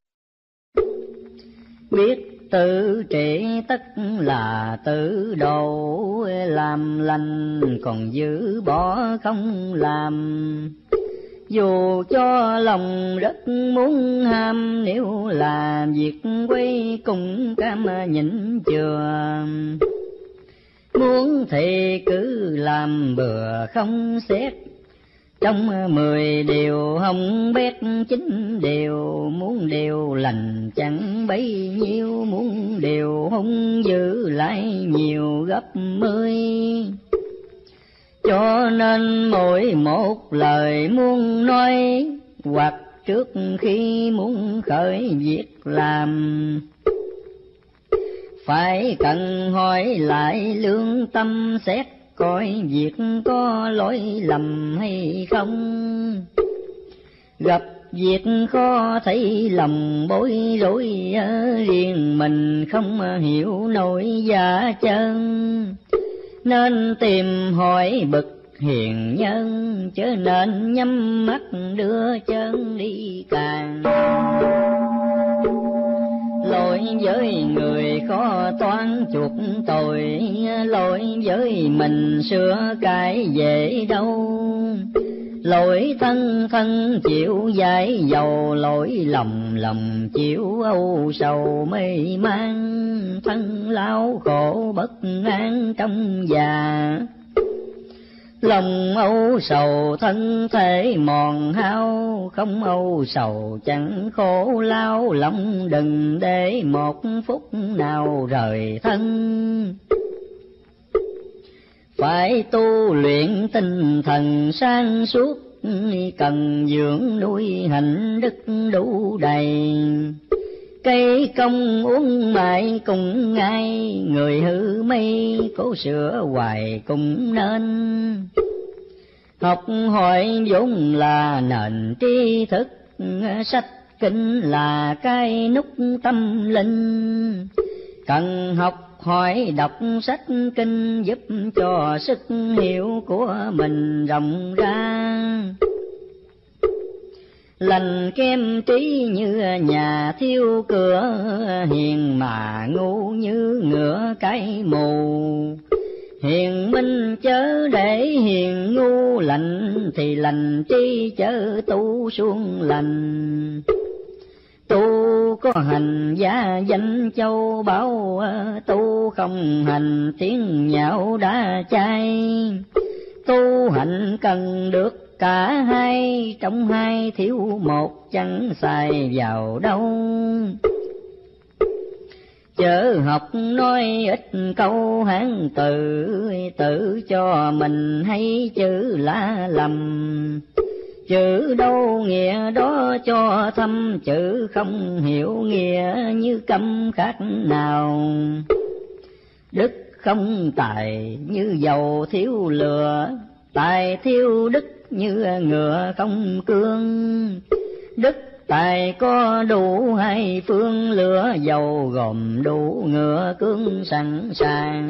Biết tự trị tất là tự độ, làm lành còn giữ bỏ không làm. Dù cho lòng rất muốn ham, nếu là việc quay cùng cam nhịn chừa. Muốn thì cứ làm bừa không xét, trong 10 điều hồng bét 9 điều. Muốn điều lành chẳng bấy nhiêu, muốn điều hung dữ lại nhiều gấp 10. Cho nên mỗi một lời muốn nói, hoặc trước khi muốn khởi việc làm, phải cần hỏi lại lương tâm xét coi việc có lỗi lầm hay không. Gặp việc khó thấy lòng bối rối, riêng mình không hiểu nổi giá chân. Nên tìm hỏi bậc hiền nhân, chớ nên nhắm mắt đưa chân đi càng. Lỗi với người khó toán chuộc tội, lỗi với mình sửa cải dễ đâu. Lỗi thân thân chịu dãi dầu, lỗi lòng lòng chịu âu sầu mê man. Thân lao khổ bất an trong già, lòng âu sầu thân thể mòn hao. Không âu sầu chẳng khổ lao, lòng đừng để một phút nào rời thân. Phải tu luyện tinh thần sáng suốt, cần dưỡng nuôi hạnh đức đủ đầy. Cây công uống mãi cùng ngay, người hư mây cố sửa hoài cũng nên. Học hỏi vốn là nền tri thức, sách kinh là cái nút tâm linh. Cần học hỏi đọc sách kinh, giúp cho sức hiểu của mình rộng ra. Lành kem trí như nhà thiếu cửa, hiền mà ngu như ngựa cái mù. Hiền minh chớ để hiền ngu, lành thì lành trí chớ tu suông lành. Tu có hành giá danh châu báu, tu không hành tiếng nhạo đã chai. Tu hành cần được cả hai, trong hai thiếu một chẳng xài vào đâu. Chớ học nói ít câu Hán từ, tự cho mình hay chữ lá lầm. Chữ đâu nghĩa đó cho thâm, chữ không hiểu nghĩa như câm khác nào. Đức không tài như dầu thiếu lửa, tài thiếu đức như ngựa không cương. Đức tài có đủ hai phương, lửa dầu gồm đủ ngựa cương sẵn sàng.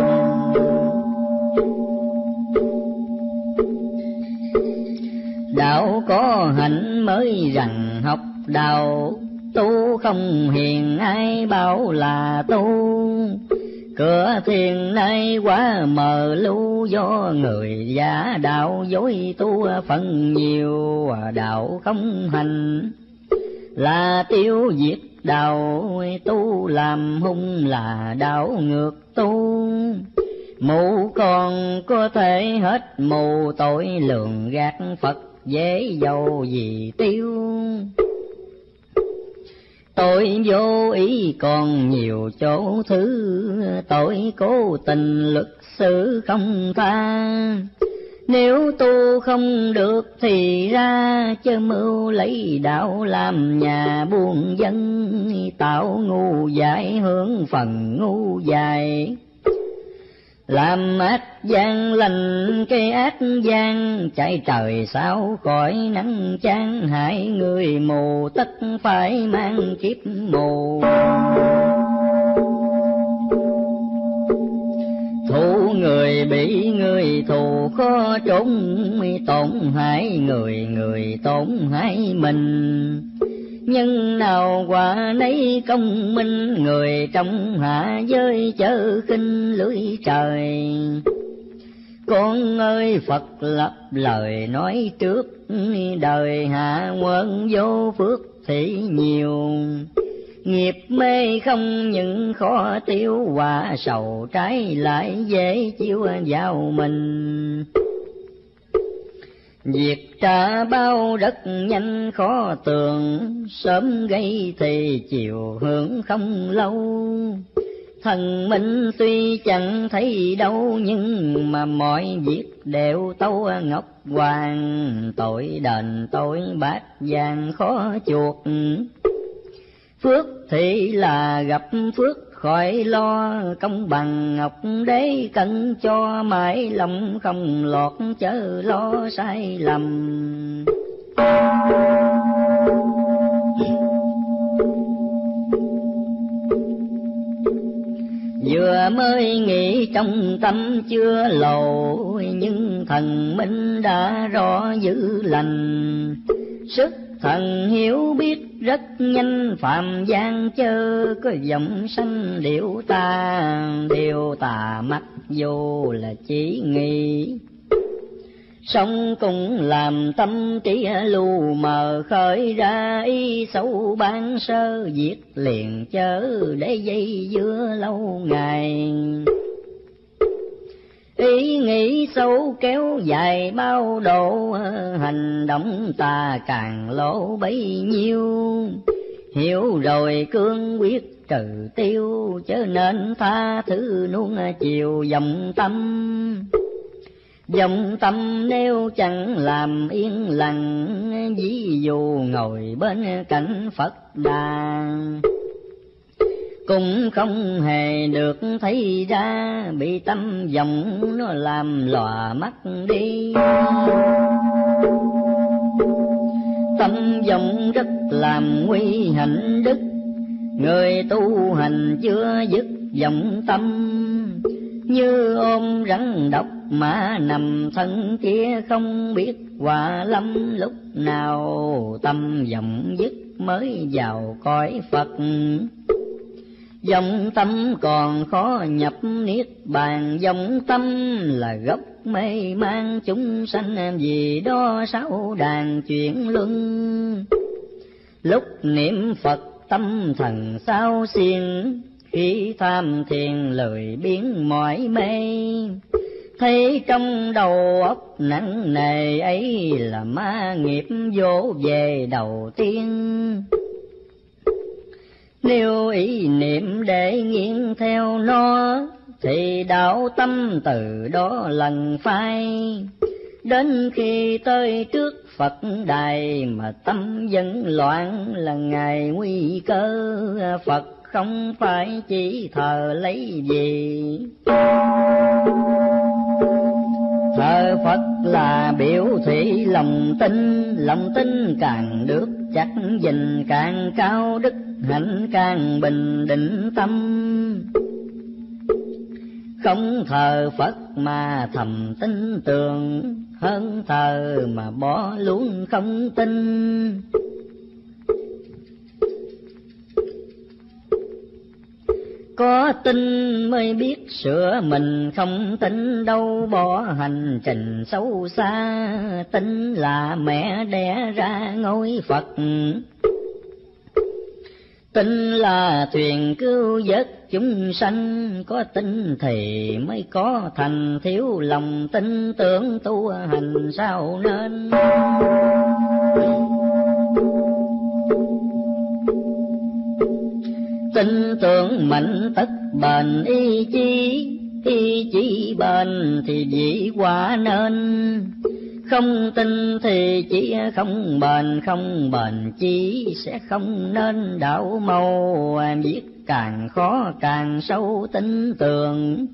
Đạo có hạnh mới rằng học đạo, tu không hiền ai bảo là tu. Cửa thiền nay quá mờ lu, do người giả đạo dối tu phần nhiều. Đạo không hành là tiêu diệt đạo, tu làm hung là đạo ngược tu. Mù còn có thể hết mù, tội lường gạt Phật dễ dầu gì tiêu. Tội vô ý còn nhiều chỗ thứ, tội cố tình luật xử không tha. Nếu tu không được thì ra, chớ mưu lấy đạo làm nhà buôn dân. Tạo ngu dại hướng phần ngu dại, làm ác gian lành cái ác gian. Chạy trời sao khỏi nắng chán, hại người mù tất phải mang kiếp mù. Thù người bị người thù khó trốn, tổn hại người người tổn hại mình. Nhân nào quả nấy công minh, người trong hạ giới chớ khinh lưỡi trời. Con ơi Phật lập lời nói trước, đời hạ quân vô phước thì nhiều. Nghiệp mê không những khó tiêu, quả sầu trái lại dễ chiếu vào mình. Việc trả bao rất nhanh khó tường, sớm gây thì chiều hưởng không lâu. Thần minh tuy chẳng thấy đâu, nhưng mà mọi việc đều tâu ngọc hoàng. Tội đền tội bát vàng khó chuộc, phước thì là gặp phước khỏi lo. Công bằng ngọc đế cần cho, mãi lòng không lọt chớ lo sai lầm. Vừa mới nghĩ trong tâm chưa lộ, nhưng thần minh đã rõ giữ lành. Sức Thần hiểu biết rất nhanh phạm gian chớ, có giọng sanh điệu tà mặc dù là chỉ nghĩ. Sống cùng làm tâm trí lu mờ, khởi ra ý xấu ban sơ, diệt liền chớ để dây dưa lâu ngày. Ý nghĩ xấu kéo dài bao độ, hành động ta càng lỗ bấy nhiêu. Hiểu rồi cương quyết trừ tiêu, chớ nên tha thứ nuông chiều dòng tâm. Dòng tâm nếu chẳng làm yên lặng, ví dụ ngồi bên cạnh Phật Đà, cũng không hề được thấy ra, bị tâm vọng nó làm lòa mắt đi. Tâm vọng rất làm nguy hạnh đức, người tu hành chưa dứt vọng tâm. Như ôm rắn độc mà nằm thân kia, không biết hòa lâm lúc nào. Tâm vọng dứt mới vào cõi Phật, vọng tâm còn khó nhập niết bàn. Vọng tâm là gốc mê mang chúng sanh, vì đó sáu đàn chuyển luân. Lúc niệm Phật tâm thần sao xiên, khi tham thiền lười biến mỏi mê. Thấy trong đầu óc nặng nề ấy là ma nghiệp vỗ về đầu tiên. Nếu ý niệm để nghiêng theo nó, thì đạo tâm từ đó lần phai. Đến khi tới trước Phật đài mà tâm vẫn loạn, là ngày nguy cơ. Phật không phải chỉ thờ lấy gì, thờ Phật là biểu thị lòng tin càng được chắc gìn, càng cao đức hạnh càng bình định tâm. Không thờ Phật mà thầm tin tưởng, hơn thờ mà bỏ luôn không tin. Có tin mới biết sửa mình, không tin đâu bỏ hành trình xấu xa. Tin là mẹ đẻ ra ngôi Phật, tin là thuyền cứu vớt chúng sanh. Có tin thì mới có thành, thiếu lòng tin tưởng tu hành sao nên. Tin tưởng mạnh tất bền ý chí bền thì dĩ quả nên. Không tin thì chỉ không bền chí sẽ không nên đạo màu. Viết càng khó càng sâu tin tưởng,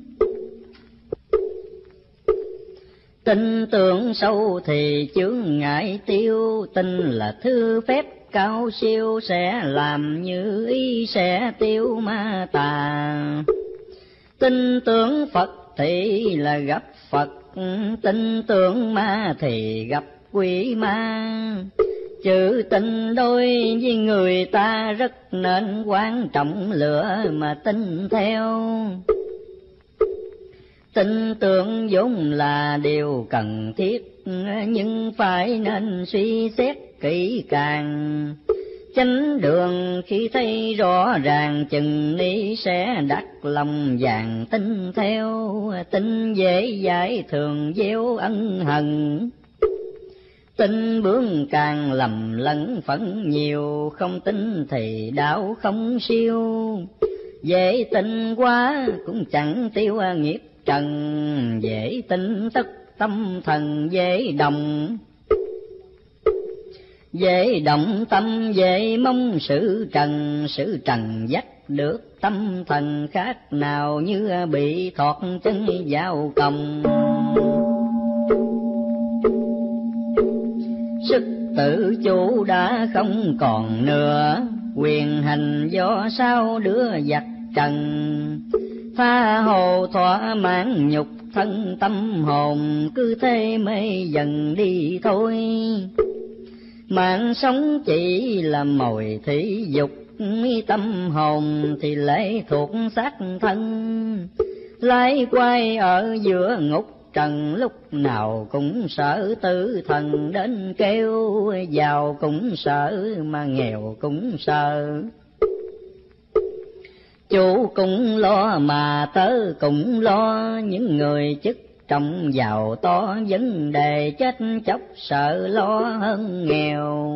tin tưởng sâu thì chướng ngại tiêu. Tin là thứ phép cao siêu, sẽ làm như ý sẽ tiêu ma tà. Tin tưởng Phật thì là gặp Phật, tin tưởng ma thì gặp quỷ ma. Chữ tin đôi với người ta rất nên quan trọng, lựa mà tin theo. Tin tưởng vốn là điều cần thiết, nhưng phải nên suy xét kỹ càng. Chánh đường khi thấy rõ ràng, chừng ni sẽ đặt lòng vàng tin theo. Tin dễ giải thường gieo ân hận, tin bướng càng lầm lẫn phẫn nhiều. Không tin thì đạo không siêu, dễ tin quá cũng chẳng tiêu nghiệp trần. Dễ tin tất tâm thần dễ động, dễ động tâm dễ mong sự trần dắt được tâm thần. Khác nào như bị thọt chân vào còng, sức tự chủ đã không còn nữa. Quyền hành do sao đứa giặc trần, tha hồ thỏa mãn nhục thân tâm hồn. Cứ thế mê dần đi thôi, Mạng sống chỉ là mồi thị dục, tâm hồn thì lệ thuộc xác thân. Lái quay ở giữa ngục trần, lúc nào cũng sợ tử thần đến kêu, giàu cũng sợ mà nghèo cũng sợ. Chủ cũng lo mà tớ cũng lo, những người chức trọng giàu to, vấn đề chết chóc sợ lo hơn nghèo.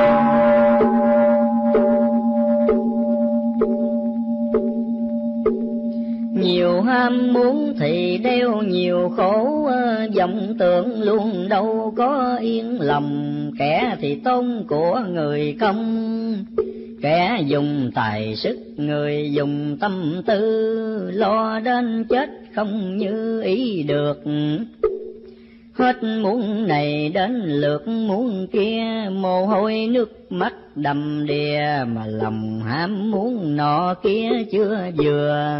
Nhiều ham muốn thì đeo nhiều khổ, vọng tưởng luôn đâu có yên lòng. Kẻ thì tôn của người công, kẻ dùng tài sức, người dùng tâm tư. Lo đến chết không như ý được, hết muốn này đến lượt muốn kia. Mồ hôi nước mắt đầm đìa, mà lòng ham muốn nọ kia chưa vừa.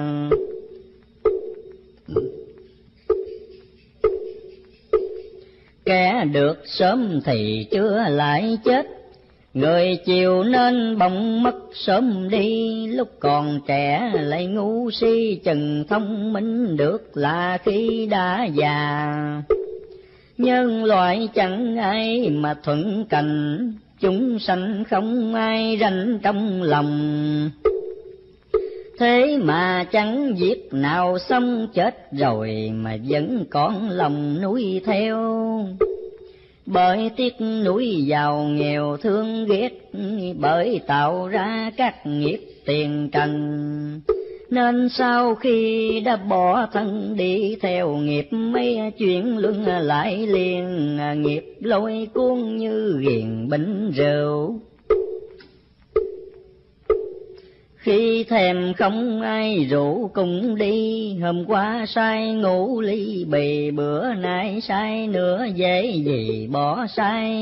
Kẻ được sớm thì chưa lại chết, người chiều nên bỗng mất sớm đi. Lúc còn trẻ lại ngu si, chừng thông minh được là khi đã già. Nhân loại chẳng ai mà thuận cành, chúng sanh không ai ranh trong lòng. Thế mà chẳng việc nào xong, chết rồi mà vẫn còn lòng nuôi theo. Bởi tiếc nuối giàu nghèo thương ghét, bởi tạo ra các nghiệp tiền trần. Nên sau khi đã bỏ thân đi theo nghiệp, mấy chuyện luân lại liền. Nghiệp lôi cuốn như ghiền bình rượu, khi thèm không ai rủ cùng đi. Hôm qua say ngủ ly bì, bữa nay say nữa dễ gì bỏ say.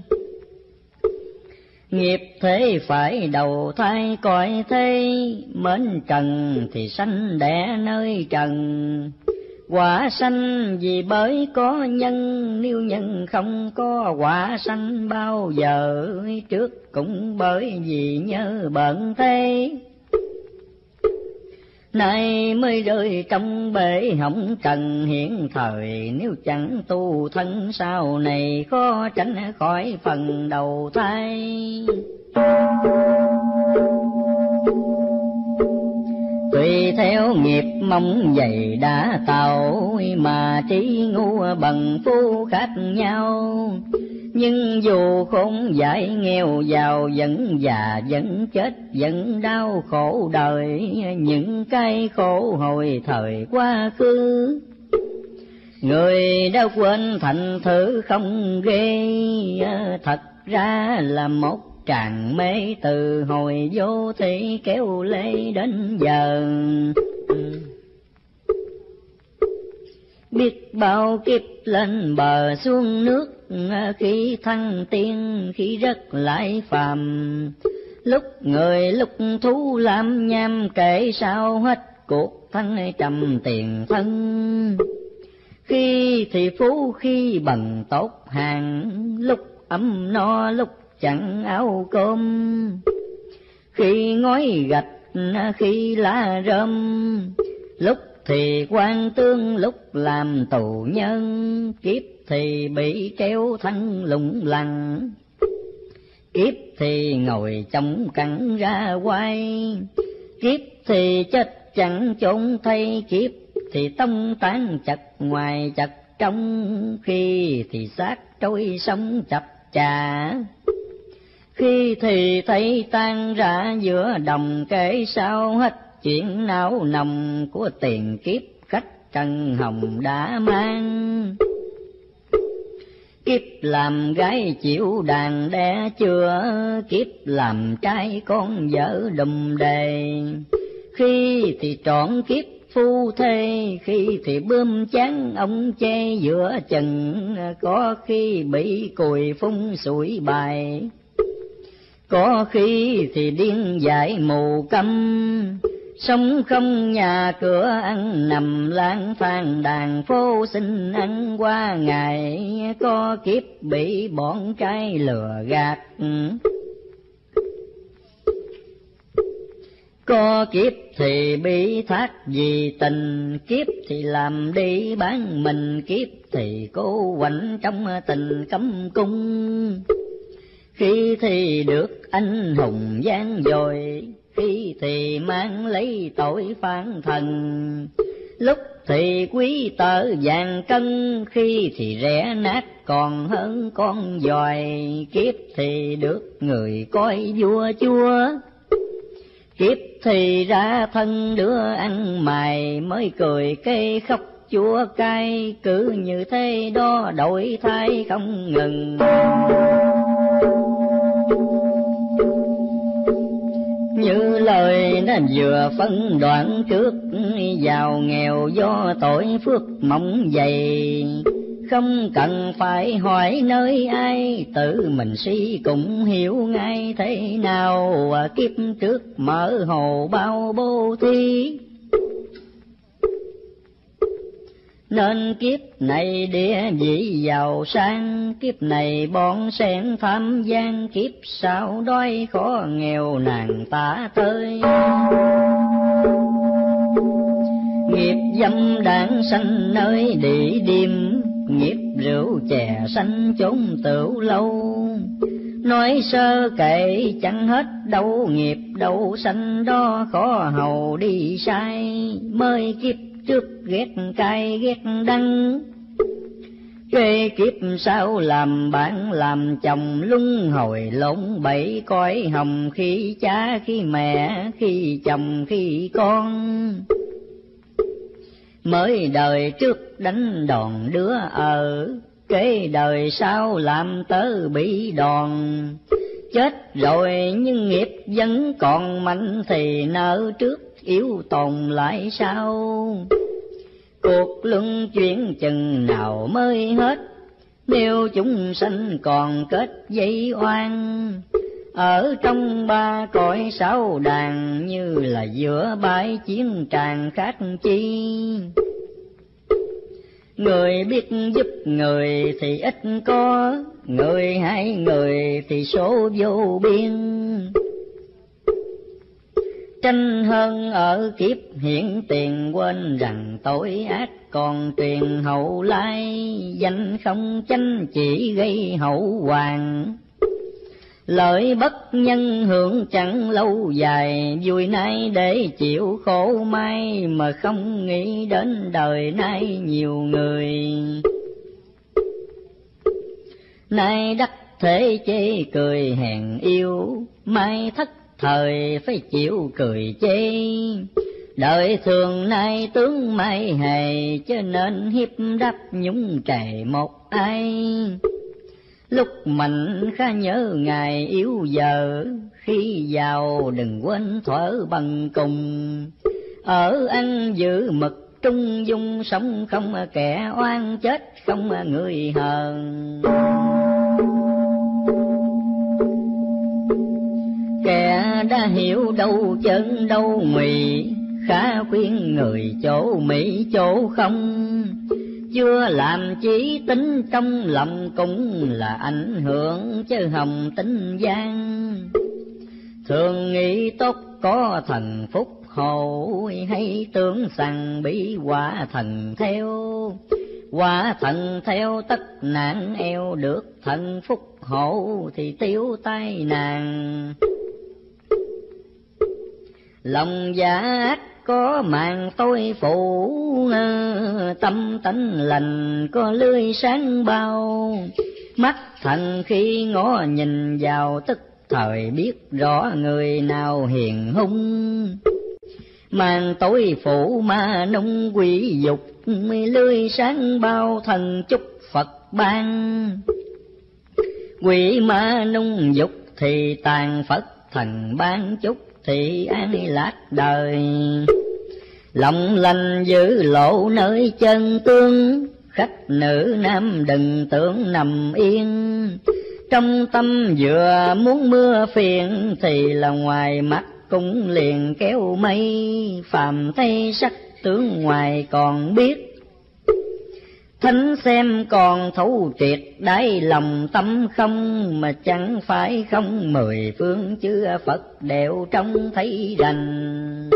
Nghiệp thế phải đầu thai cõi thế, mến trần thì sanh đẻ nơi trần. Quả sanh vì bởi có nhân, nếu nhân không có quả sanh bao giờ. Trước cũng bởi vì nhớ bận thế, nay mới rơi trong bể hỏng trần hiện thời. Nếu chẳng tu thân sau này, khó tránh khỏi phần đầu thai. Tùy theo nghiệp mong dày đã tạo, mà trí ngu bằng phu khác nhau. Nhưng dù khốn dại nghèo giàu, vẫn già vẫn chết vẫn đau khổ đời. Những cái khổ hồi thời quá khứ, người đã quên thành thử không ghê. Thật ra là một tràng mê, từ hồi vô thị kéo lê đến giờ. Biết bao kiếp lên bờ xuống nước, khi thăng tiên khi rất lại phàm. Lúc người lúc thú làm nham, kể sao hết cuộc thân trầm tiền thân. Khi thì phú khi bằng tốt hàng, lúc ấm no lúc chẳng áo cơm. Khi ngói gạch khi lá rơm, lúc thì quan tương lúc làm tù nhân. Kiếp thì bị treo thân lủng lẳng, kiếp thì ngồi chống cẳng ra quay. Kiếp thì chết chẳng chốn thay, kiếp thì tông tán chặt ngoài chặt trong. Khi thì xác trôi sông chập chà, khi thì thấy tan rã giữa đồng. Kể sao hết chuyện não nồng của tiền kiếp khách trần hồng đã mang. Kiếp làm gái chịu đàn đẻ chưa, kiếp làm trai con vợ đùm đề. Khi thì trọn kiếp phu thê, khi thì bơm chán ông che giữa chừng. Có khi bị cùi phun sủi bài, có khi thì điên dại mù câm. Sống không nhà cửa ăn nằm lang thang đàn phố xin ăn qua ngày, có kiếp bị bọn trai lừa gạt. Có kiếp thì bị thác vì tình, kiếp thì làm đi bán mình, kiếp thì cố quạnh trong tình cấm cung. Khi thì được anh hùng gian dội, khi thì mang lấy tội phản thần. Lúc thì quý tợ vàng cân, khi thì rẻ nát còn hơn con giòi. Kiếp thì được người coi vua chúa, kiếp thì ra thân đứa ăn mày, mới cười cây khóc chúa cay, cứ như thế đó đổi thay không ngừng. Như lời nó vừa phân đoạn trước, giàu nghèo do tội phước mỏng dày. Không cần phải hỏi nơi ai, tự mình suy cũng hiểu ngay thế nào. Kiếp trước mở hồ bao bố thí, nên kiếp này địa vị giàu sang. Kiếp này bọn sen tham gian, kiếp sau đói khó nghèo nàng tả tơi. Nghiệp dâm đảng sanh nơi địa điểm, nghiệp rượu chè sanh chốn tửu lâu. Nói sơ kệ chẳng hết đâu, nghiệp đâu sanh đó khó hầu đi sai. Mới kiếp trước ghét cay ghét đắng, kế kiếp sau làm bạn làm chồng, luân hồi lộn bẫy cõi hồng. Khi cha khi mẹ khi chồng khi con, mới đời trước đánh đòn đứa ở, kế đời sau làm tớ bị đòn. Chết rồi nhưng nghiệp vẫn còn mạnh, thì nợ trước yếu tồn lại sau. Cuộc luân chuyển chừng nào mới hết, nếu chúng sanh còn kết dây oan. Ở trong ba cõi sáu đàn, như là giữa bãi chiến tràng khác chi. Người biết giúp người thì ít có, người hại người thì số vô biên. Tranh hơn ở kiếp hiện tiền, quên rằng tội ác còn truyền hậu lai. Danh không chánh chỉ gây hậu hoàng, lợi bất nhân hưởng chẳng lâu dài. Vui nay để chịu khổ mai, mà không nghĩ đến đời nay nhiều người. Nay đắc thế chê cười hèn yêu, mai thất thời phải chịu cười chê. Đời thường nay tướng mai hề, cho nên hiếp đáp nhúng trề một ai. Lúc mạnh khá nhớ ngày yếu giờ, khi giàu đừng quên thuở bằng cùng. Ở ăn giữ mực trung dung, sống không kẻ oan, chết không người hờn. Kẻ đã hiểu đâu chân đâu mì, khá khuyên người chỗ mỹ chỗ không. Chưa làm chí tính trong lòng, cũng là ảnh hưởng chứ hồng tính gian. Thường nghĩ tốt có thần phúc hộ, hay tưởng rằng bị quả thần theo. Quả thần theo tất nạn eo, được thần phúc hộ thì tiêu tai nạn. Lòng giả ác có màn tôi phủ, tâm tánh lành có lưới sáng bao. Mắt thần khi ngó nhìn vào, tức thời biết rõ người nào hiền hung. Màn tối phủ ma nung quỷ dục, lưới sáng bao thần chúc Phật ban. Quỷ ma nung dục thì tàn Phật, thần ban chúc thì an lạc đời. Lòng lành giữ lộ nơi chân tương, khách nữ nam đừng tưởng nằm yên. Trong tâm vừa muốn mưa phiền, thì là ngoài mắt cũng liền kéo mây, phàm thấy sắc tướng ngoài còn biết. Thánh xem còn thấu triệt đáy lòng tâm không, mà chẳng phải không mười phương chư Phật đều trông thấy rành.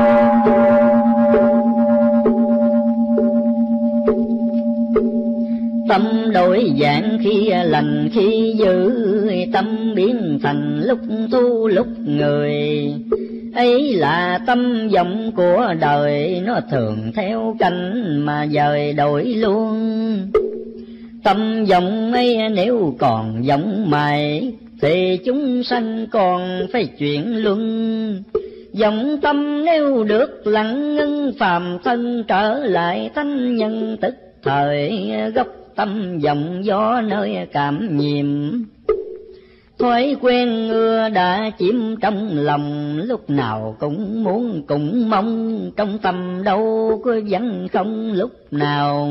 Tâm đổi dạng khi lành khi dữ, tâm biến thành lúc tu lúc người. Ấy là tâm vọng của đời, nó thường theo cảnh mà dời đổi luôn. Tâm vọng ấy nếu còn vọng mãi, thì chúng sanh còn phải chuyển luân. Vọng tâm nếu được lặng ngưng, phàm thân trở lại thánh nhân tức thời. Gốc tâm vọng gió nơi cảm nhiệm, thói quen ưa đã chiếm trong lòng. Lúc nào cũng muốn cũng mong, trong tâm đâu có vẫn không lúc nào.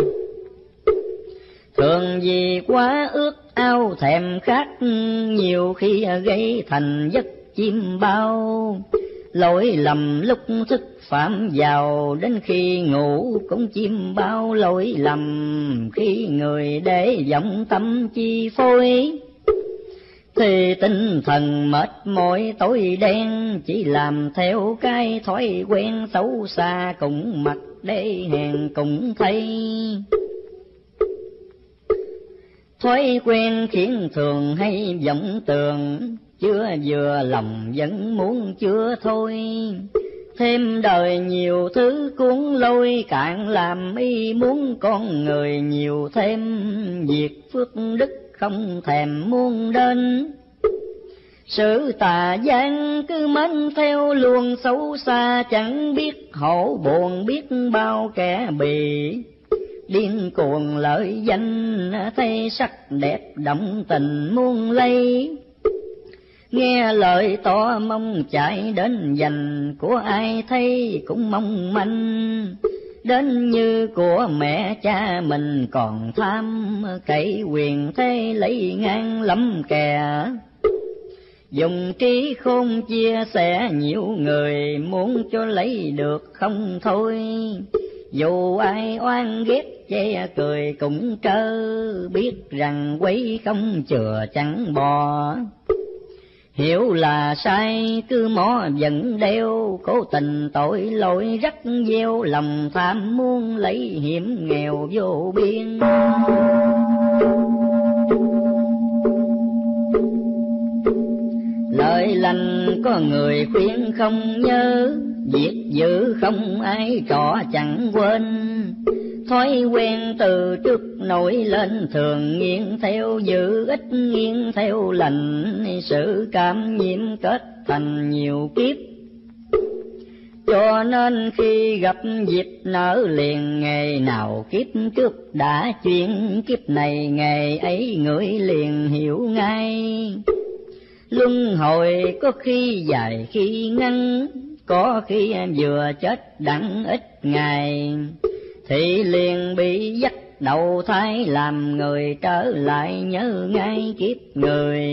Thường vì quá ước ao thèm khát, nhiều khi gây thành giấc chim bao. Lỗi lầm lúc thức phạm vào, đến khi ngủ cũng chim bao lỗi lầm. Khi người để vọng tâm chi phối, thì tinh thần mệt mỏi tối đen. Chỉ làm theo cái thói quen xấu xa, cũng mặc để hèn cũng thấy. Thói quen khiến thường hay vọng tưởng, chưa vừa lòng vẫn muốn chưa thôi. Thêm đời nhiều thứ cuốn lôi, cạn làm ý muốn con người nhiều thêm. Việc phước đức không thèm muôn đến, sự tà gian cứ mến theo luồng xấu xa. Chẳng biết hổ buồn biết bao kẻ bị, điên cuồng lợi danh thấy sắc đẹp động tình muôn lây. Nghe lời to mong chạy đến giành, của ai thấy cũng mong manh. Đến như của mẹ cha mình còn tham, cậy quyền thế lấy ngang lắm kẻ. Dùng trí khôn chia sẻ nhiều người, muốn cho lấy được không thôi. Dù ai oan ghét che cười cũng trơ, biết rằng quấy không chừa chẳng bò. Hiểu là sai cứ mó vẫn đeo, cố tình tội lỗi rắc gieo. Lòng tham muốn lấy hiểm nghèo vô biên. Lời lành có người khuyên không nhớ, việc dữ không ai trọ chẳng quên. Thói quen từ trước nổi lên, thường nghiêng theo dữ ít nghiêng theo lành. Sự cảm nhiễm kết thành nhiều kiếp, cho nên khi gặp dịp nở liền. Ngày nào kiếp trước đã chuyện, kiếp này ngày ấy người liền hiểu ngay. Luân hồi có khi dài khi ngắn, có khi vừa chết đặng ít ngày. Thì liền bị dắt đầu thai làm người, trở lại nhớ ngay kiếp người.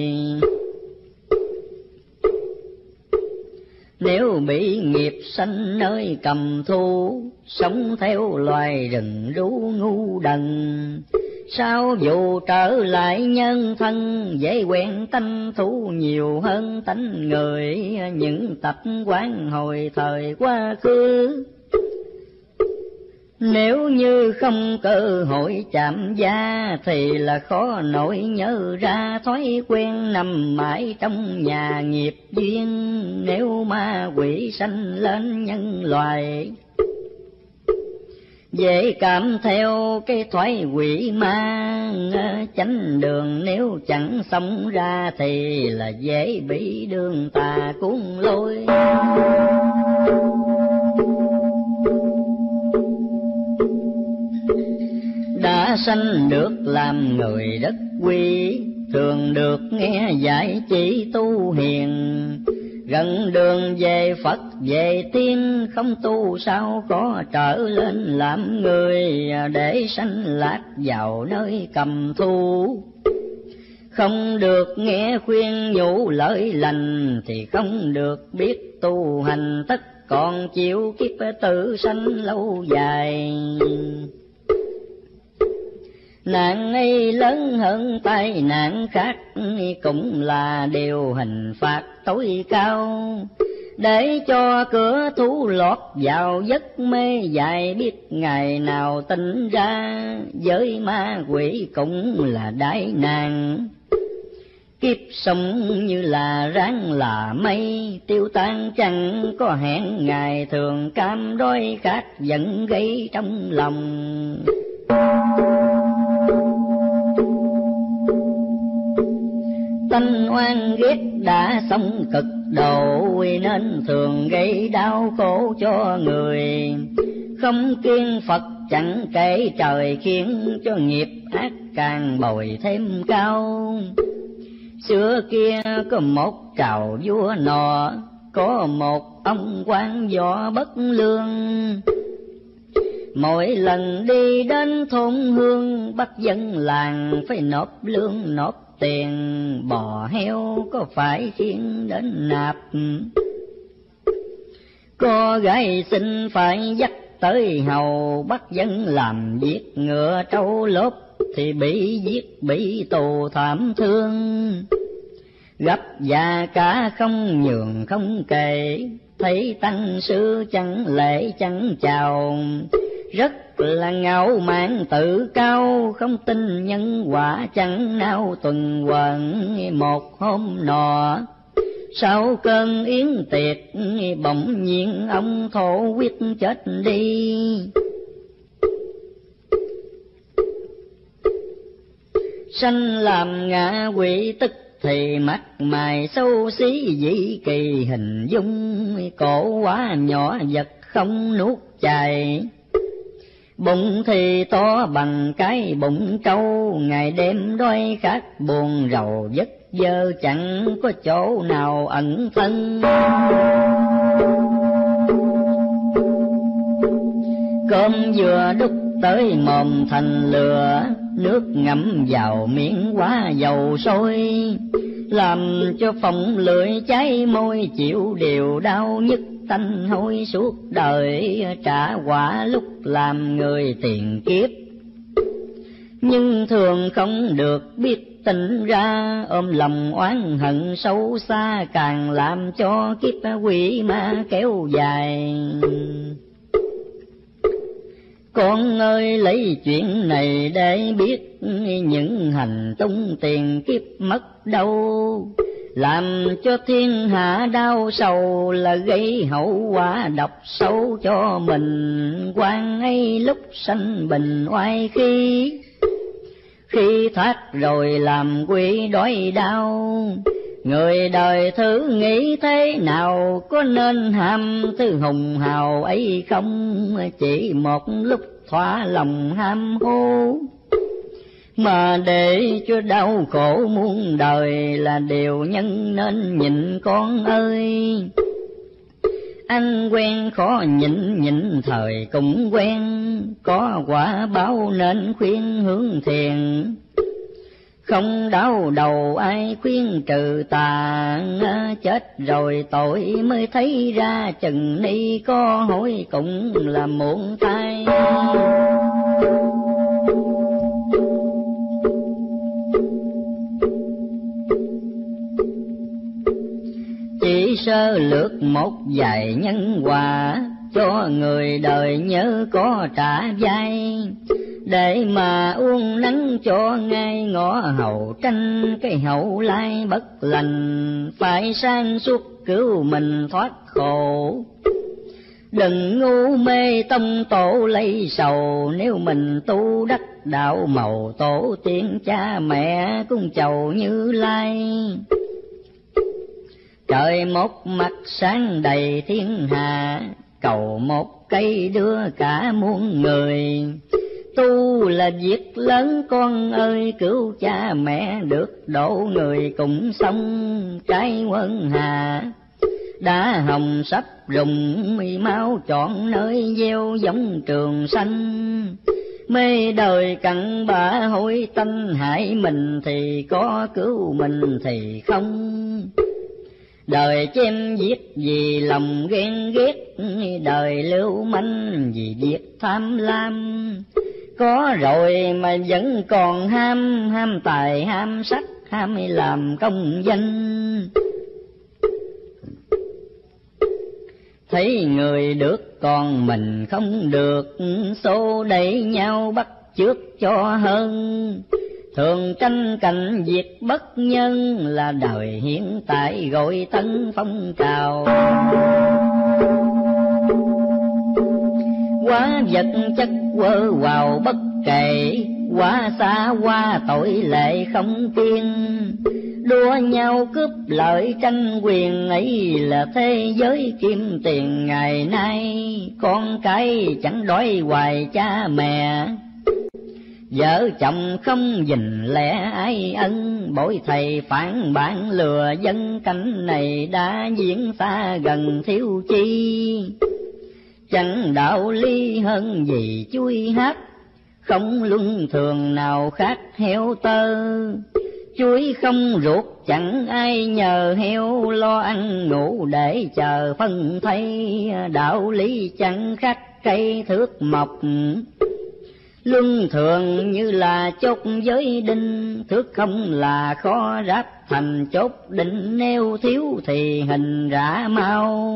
Nếu bị nghiệp sanh nơi cầm thu, sống theo loài rừng rú ngu đần. Sao dù trở lại nhân thân, dễ quen tánh thú nhiều hơn tánh người. Những tập quán hồi thời quá khứ, nếu như không cơ hội chạm da, thì là khó nổi nhớ ra. Thói quen nằm mãi trong nhà nghiệp duyên, nếu ma quỷ sanh lên nhân loài. Dễ cảm theo cái thói quỷ ma, chánh đường nếu chẳng sống ra, thì là dễ bị đường tà cuốn lôi. Đã sanh được làm người rất quý, thường được nghe dạy chỉ tu hiền. Gần đường về Phật về tiên, không tu sao có trở lên làm người. Để sanh lạc vào nơi cầm thu, Không được nghe khuyên nhủ lợi lành, thì không được biết tu hành, tất còn chịu kiếp tử sanh lâu dài. Nạn ấy lớn hơn tai nạn khác, cũng là điều hình phạt tối cao, để cho cửa thú lọt vào giấc mê dài, biết ngày nào tỉnh ra, với ma quỷ cũng là đại nạn. Kiếp sống như là ráng là mây, tiêu tan chẳng có hẹn ngày, thường cam đói khát giận gây trong lòng. Tánh oan ghét đã sống cực độ, nên thường gây đau khổ cho người. Không kiêng Phật chẳng kể trời, khiến cho nghiệp ác càng bồi thêm cao. Xưa kia có một trào vua nọ, có một ông quan võ bất lương. Mỗi lần đi đến thôn hương, bắt dân làng phải nộp lương nộp tiền, bò heo có phải khiến đến nạp. Có gái xin phải dắt tới hầu, bắt dân làm việc ngựa trâu lốp, thì bị giết bị tù thảm thương. Gấp và cả không nhường không kể, thấy tăng sư chẳng lễ chẳng chào. Rất là ngạo mạn tự cao, không tin nhân quả chẳng nao tuần hoàn. Một hôm nọ sau cơn yến tiệc, bỗng nhiên ông thổ huyết chết đi. Sanh làm ngạ quỷ, tức thì mắt mày xấu xí dị kỳ hình dung. Cổ quá nhỏ vật không nuốt chài, bụng thì to bằng cái bụng trâu. Ngày đêm đói khát buồn rầu vất vơ, chẳng có chỗ nào ẩn thân. Cơm vừa đút tới mồm thành lửa, nước ngậm vào miệng quá dầu sôi. Làm cho phồng lưỡi cháy môi, chịu điều đau nhức tanh hôi suốt đời. Trả quả lúc làm người tiền kiếp, nhưng thường không được biết tỉnh ra. Ôm lòng oán hận sâu xa, càng làm cho kiếp quỷ ma kéo dài. Con ơi lấy chuyện này để biết, những hành tung tiền kiếp mất đâu. Làm cho thiên hạ đau sầu, là gây hậu quả độc sâu cho mình. Quan ấy lúc sanh bình oai khi thoát rồi làm quỷ đói đau. Người đời thử nghĩ thế nào, có nên ham thứ hùng hào ấy không? Chỉ một lúc thỏa lòng ham hố, mà để cho đau khổ muôn đời, là điều nhân nên nhịn con ơi. Ăn quen khó nhịn, nhịn thời cũng quen, có quả báo nên khuyên hướng thiền. Không đau đầu ai khuyên trừ tà, chết rồi tội mới thấy ra. Chừng ni có hối cũng là muộn thay. Chỉ sơ lược một vài nhân quả, cho người đời nhớ có trả vai. Để mà uống nắng cho ngay ngõ hầu tranh, cái hậu lai bất lành. Phải sang suốt cứu mình thoát khổ, đừng ngu mê tông tổ lấy sầu. Nếu mình tu đắc đạo màu, tổ tiên cha mẹ cung chầu Như Lai. Trời một mặt sáng đầy thiên hạ, cầu một cây đưa cả muôn người. Tu là việc lớn con ơi, cứu cha mẹ được độ người cùng sống. Trái quân hà đã hồng sắp rụng, mi máu chọn nơi gieo giống trường xanh. Mê đời cặn bã hối tanh, hại mình thì có cứu mình thì không. Đời chém giết vì lòng ghen ghét, đời lưu manh vì việc tham lam. Có rồi mà vẫn còn ham, ham tài ham sắc, ham làm công danh. Thấy người được còn mình không được, xô đẩy nhau bắt chước cho hơn. Thường tranh cạnh việc bất nhân, là đời hiện tại gọi thân phong trào. Quá vật chất quơ vào bất kể, quá xa qua tội lệ không kiên. Đua nhau cướp lợi tranh quyền, ấy là thế giới kim tiền ngày nay. Con cái chẳng đói hoài cha mẹ, vợ chồng không gìn lẽ ai ân. Bội thầy phản bản lừa dân, cảnh này đã diễn xa gần thiếu chi. Chẳng đạo lý hơn gì chuối hát, không luân thường nào khác heo tơ. Chuối không ruột chẳng ai nhờ, heo lo ăn ngủ để chờ phân thay. Đạo lý chẳng khác cây thước mộc, luân thường như là chốt giới đinh. Thước không là khó ráp thành chốt định, nếu thiếu thì hình rã mau.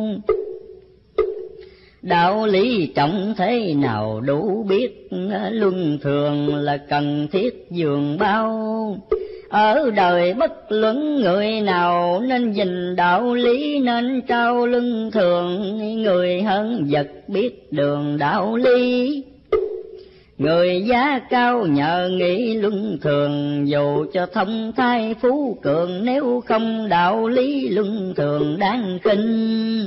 Đạo lý trọng thế nào đủ biết, luân thường là cần thiết dường bao. Ở đời bất luận người nào, nên gìn đạo lý nên trao luân thường. Người hơn vật biết đường đạo lý, người giá cao nhờ nghĩ luân thường. Dù cho thông thai phú cường, nếu không đạo lý luân thường đáng khinh.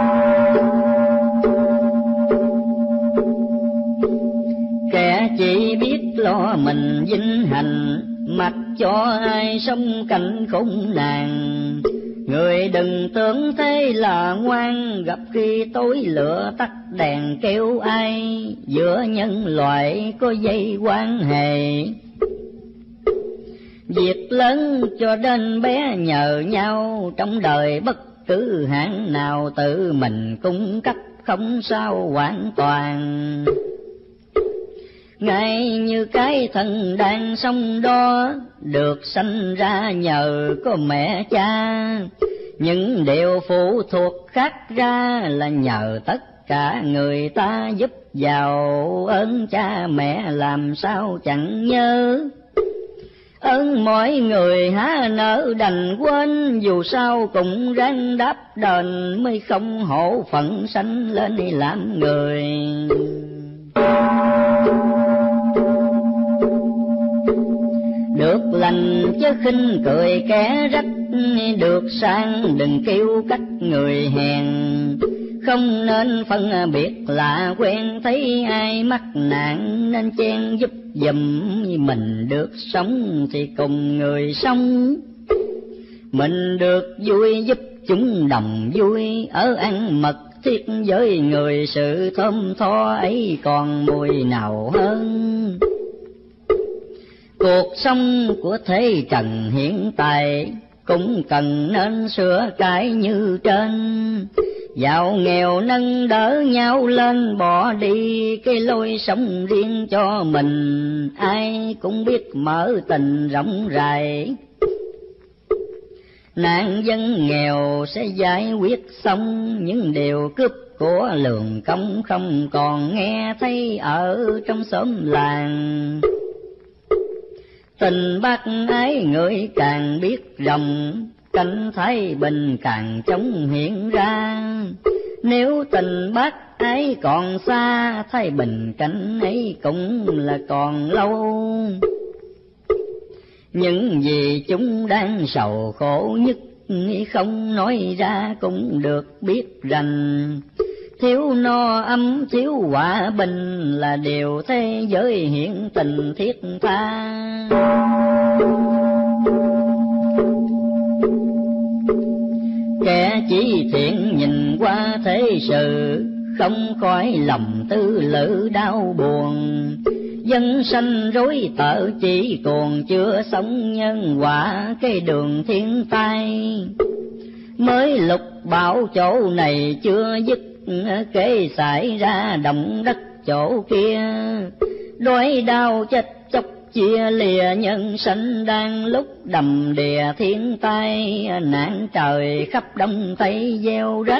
Kẻ chỉ biết lo mình vinh hạnh, mặc cho ai sống cảnh khốn nạn. Người đừng tưởng thế là ngoan, gặp khi tối lửa tắt đèn kêu ai. Giữa nhân loại có dây quan hệ, việc lớn cho đến bé nhờ nhau. Trong đời bất cứ hạng nào, tự mình cung cấp không sao hoàn toàn. Ngay như cái thân đang sống đó, được sanh ra nhờ có mẹ cha. Những điều phụ thuộc khác ra, là nhờ tất cả người ta giúp vào. Ơn cha mẹ làm sao chẳng nhớ, ơn mọi người há nỡ đành quên. Dù sao cũng ráng đáp đền, mới không hổ phận sanh lên làm người. Được lành chứ khinh cười kẻ rách, được sang đừng kêu cách người hèn. Không nên phân biệt lạ quen, thấy ai mắc nạn nên chen giúp giùm. Mình được sống thì cùng người sống, mình được vui giúp chúng đồng vui. Ở ăn mật thiết với người, sự thơm tho ấy còn mùi nào hơn. Cuộc sống của thế trần hiện tại, cũng cần nên sửa cái như trên. Giàu nghèo nâng đỡ nhau lên, bỏ đi cái lối sống riêng cho mình. Ai cũng biết mở tình rộng rãi, nạn dân nghèo sẽ giải quyết xong. Những điều cướp của lường công không còn nghe thấy ở trong xóm làng. Tình bác ái người càng biết rộng, cảnh thái bình càng chống hiện ra. Nếu tình bác ái còn xa, thái bình cảnh ấy cũng là còn lâu. Những gì chúng đang sầu khổ nhất, không nói ra cũng được biết rành. Thiếu no ấm thiếu hòa bình, là điều thế giới hiện tình thiết tha. Kẻ chỉ thiện nhìn qua thế sự, không khỏi lòng tư lự đau buồn. Dân sanh rối tợ chỉ còn chưa sống nhân quả cái đường thiên tai. Mới lục bảo chỗ này chưa dứt, kế xảy ra động đất chỗ kia. Đói đau chết chóc chia lìa nhân sanh, đang lúc đầm đìa thiên tai. Nạn trời khắp đông tây gieo rách,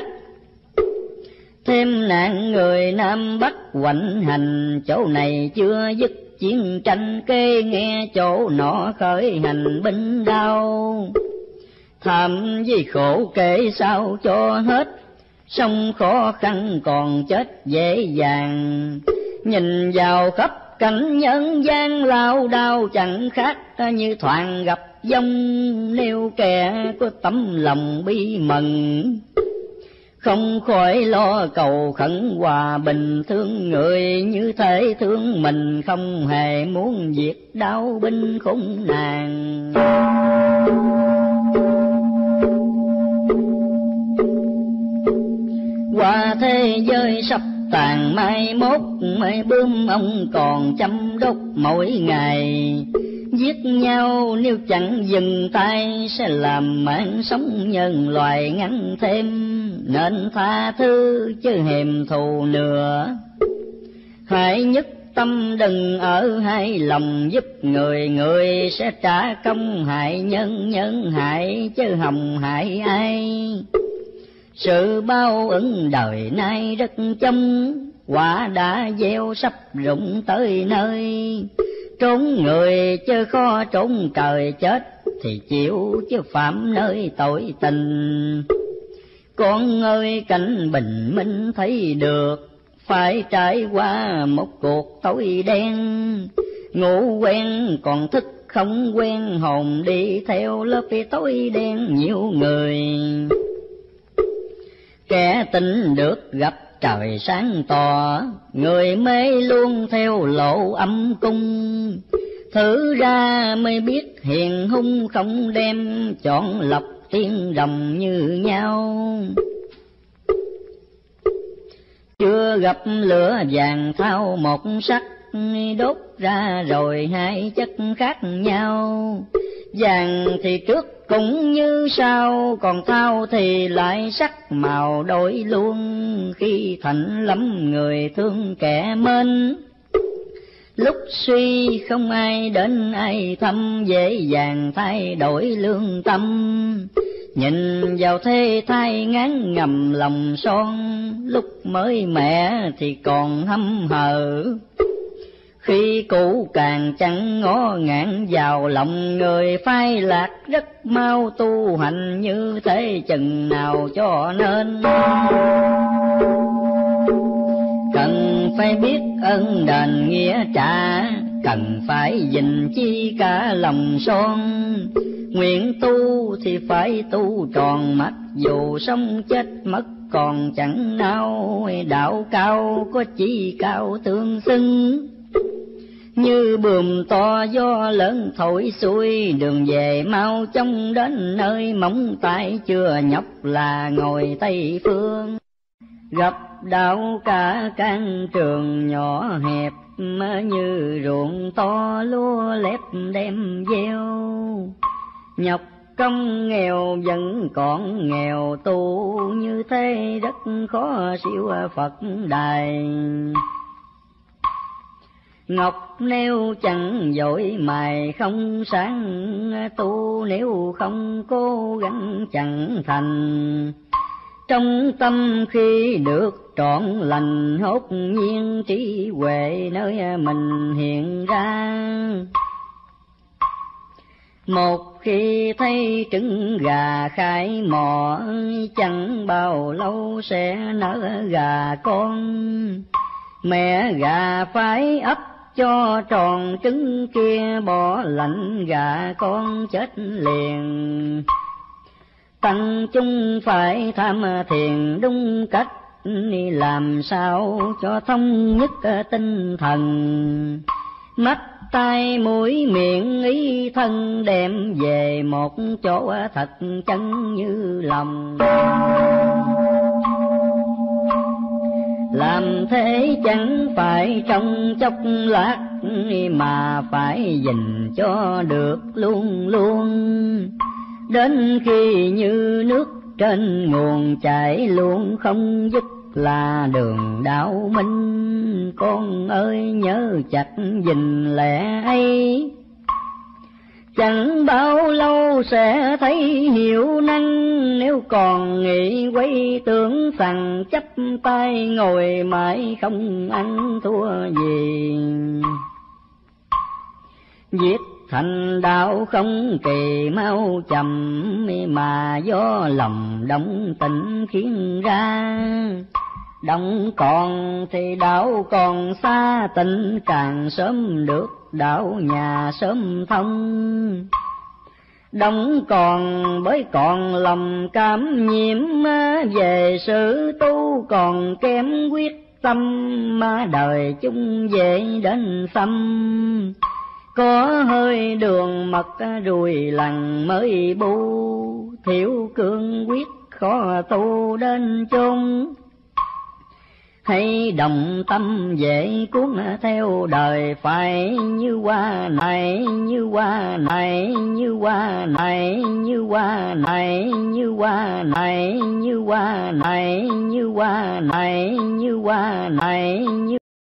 thêm nạn người Nam Bắc hoành hành. Chỗ này chưa dứt chiến tranh, kê nghe chỗ nọ khởi hành binh đao. Thảm vì khổ kể sao cho hết, sống khó khăn còn chết dễ dàng. Nhìn vào khắp cảnh nhân gian lao đao, chẳng khác như thoảng gặp dông. Nếu kẻ có tấm lòng bi mẫn, không khỏi lo cầu khẩn hòa bình. Thương người như thể thương mình, không hề muốn diệt đau binh khốn nạn. Qua thế giới sắp tàn mai mốt, mây bướm ông còn chăm đốt mỗi ngày. Giết nhau nếu chẳng dừng tay, sẽ làm mạng sống nhân loại ngắn thêm. Nên tha thứ chứ hèm thù nữa, hãy nhất tâm đừng ở hai lòng. Giúp người người sẽ trả công, hại nhân nhân hại chứ hồng hại ai. Sự bao ứng đời nay rất chông, quả đã gieo sắp rụng tới nơi. Trốn người chứ khó trốn trời, chết thì chịu chứ phạm nơi tội tình. Con ơi cảnh bình minh thấy được, phải trải qua một cuộc tối đen. Ngủ quen còn thức không quen, hồn đi theo lớp tối đen nhiều người. Kẻ tin được gặp trời sáng tỏ, người mê luôn theo lộ âm cung. Thử ra mới biết hiền hung không đem, chọn lọc tiên đồng như nhau. Chưa gặp lửa vàng thao một sắc, đốt ra rồi hai chất khác nhau. Vàng thì trước cũng như sau, còn thao thì lại sắc màu đổi luôn. Khi thạnh lắm người thương kẻ mến, lúc suy không ai đến ai thăm, dễ dàng thay đổi lương tâm. Nhìn vào thế thai ngán ngầm lòng son, lúc mới mẹ thì còn hâm hờ. Khi cũ càng chẳng ngó ngạn vào lòng, người phai lạc rất mau tu hành, như thế chừng nào cho nên. Cần phải biết ân đền nghĩa trả, cần phải gìn chi cả lòng son. Nguyện tu thì phải tu tròn, mặc dù sống chết mất còn chẳng nao. Đạo cao có chi cao tương xưng, như buồm to gió lớn thổi xuôi. Đường về mau chóng đến nơi móng tay, chưa nhọc là ngồi Tây Phương. Gặp đạo cả căn trường nhỏ hẹp, như ruộng to lúa lép đem gieo. Nhọc công nghèo vẫn còn nghèo, tu như thế rất khó siêu Phật đài. Ngọc nếu chẳng dội mài không sáng, tu nếu không cố gắng chẳng thành. Trong tâm khi được trọn lành, hốt nhiên trí huệ nơi mình hiện ra. Một khi thấy trứng gà khai mò, chẳng bao lâu sẽ nở gà con. Mẹ gà phải ấp cho tròn trứng kia, bỏ lạnh gà con chết liền. Tăng chúng phải tham thiền đúng cách, làm sao cho thông nhất tinh thần. Mắt tai mũi miệng ý thân đem về một chỗ thật chân như lòng. làm thế chẳng phải trong chốc lát, mà phải gìn cho được luôn luôn. Đến khi như nước trên nguồn chảy luôn không dứt, là đường đạo minh. Con ơi nhớ chặt gìn lẽ ấy, chẳng bao lâu sẽ thấy hiểu năng. Nếu còn nghĩ quay tưởng rằng chấp tay ngồi mãi không ăn thua gì. Viết thành đạo không kỳ mau chậm, mà do lòng động tình khiến ra. Động còn thì đạo còn xa, tình càng sớm được đạo nhà sớm thông. Động còn bởi còn lòng cảm nhiễm, về sự tu còn kém quyết tâm. Mà đời chung dễ đến xăm, có hơi đường mật rùi lằn mới bu. Thiếu cương quyết khó tu đến chung, hay đồng tâm dễ cuốn theo đời. Phải như hoa này, như hoa này, như hoa này, như hoa này, như hoa này, như hoa này, như hoa này, như hoa này, như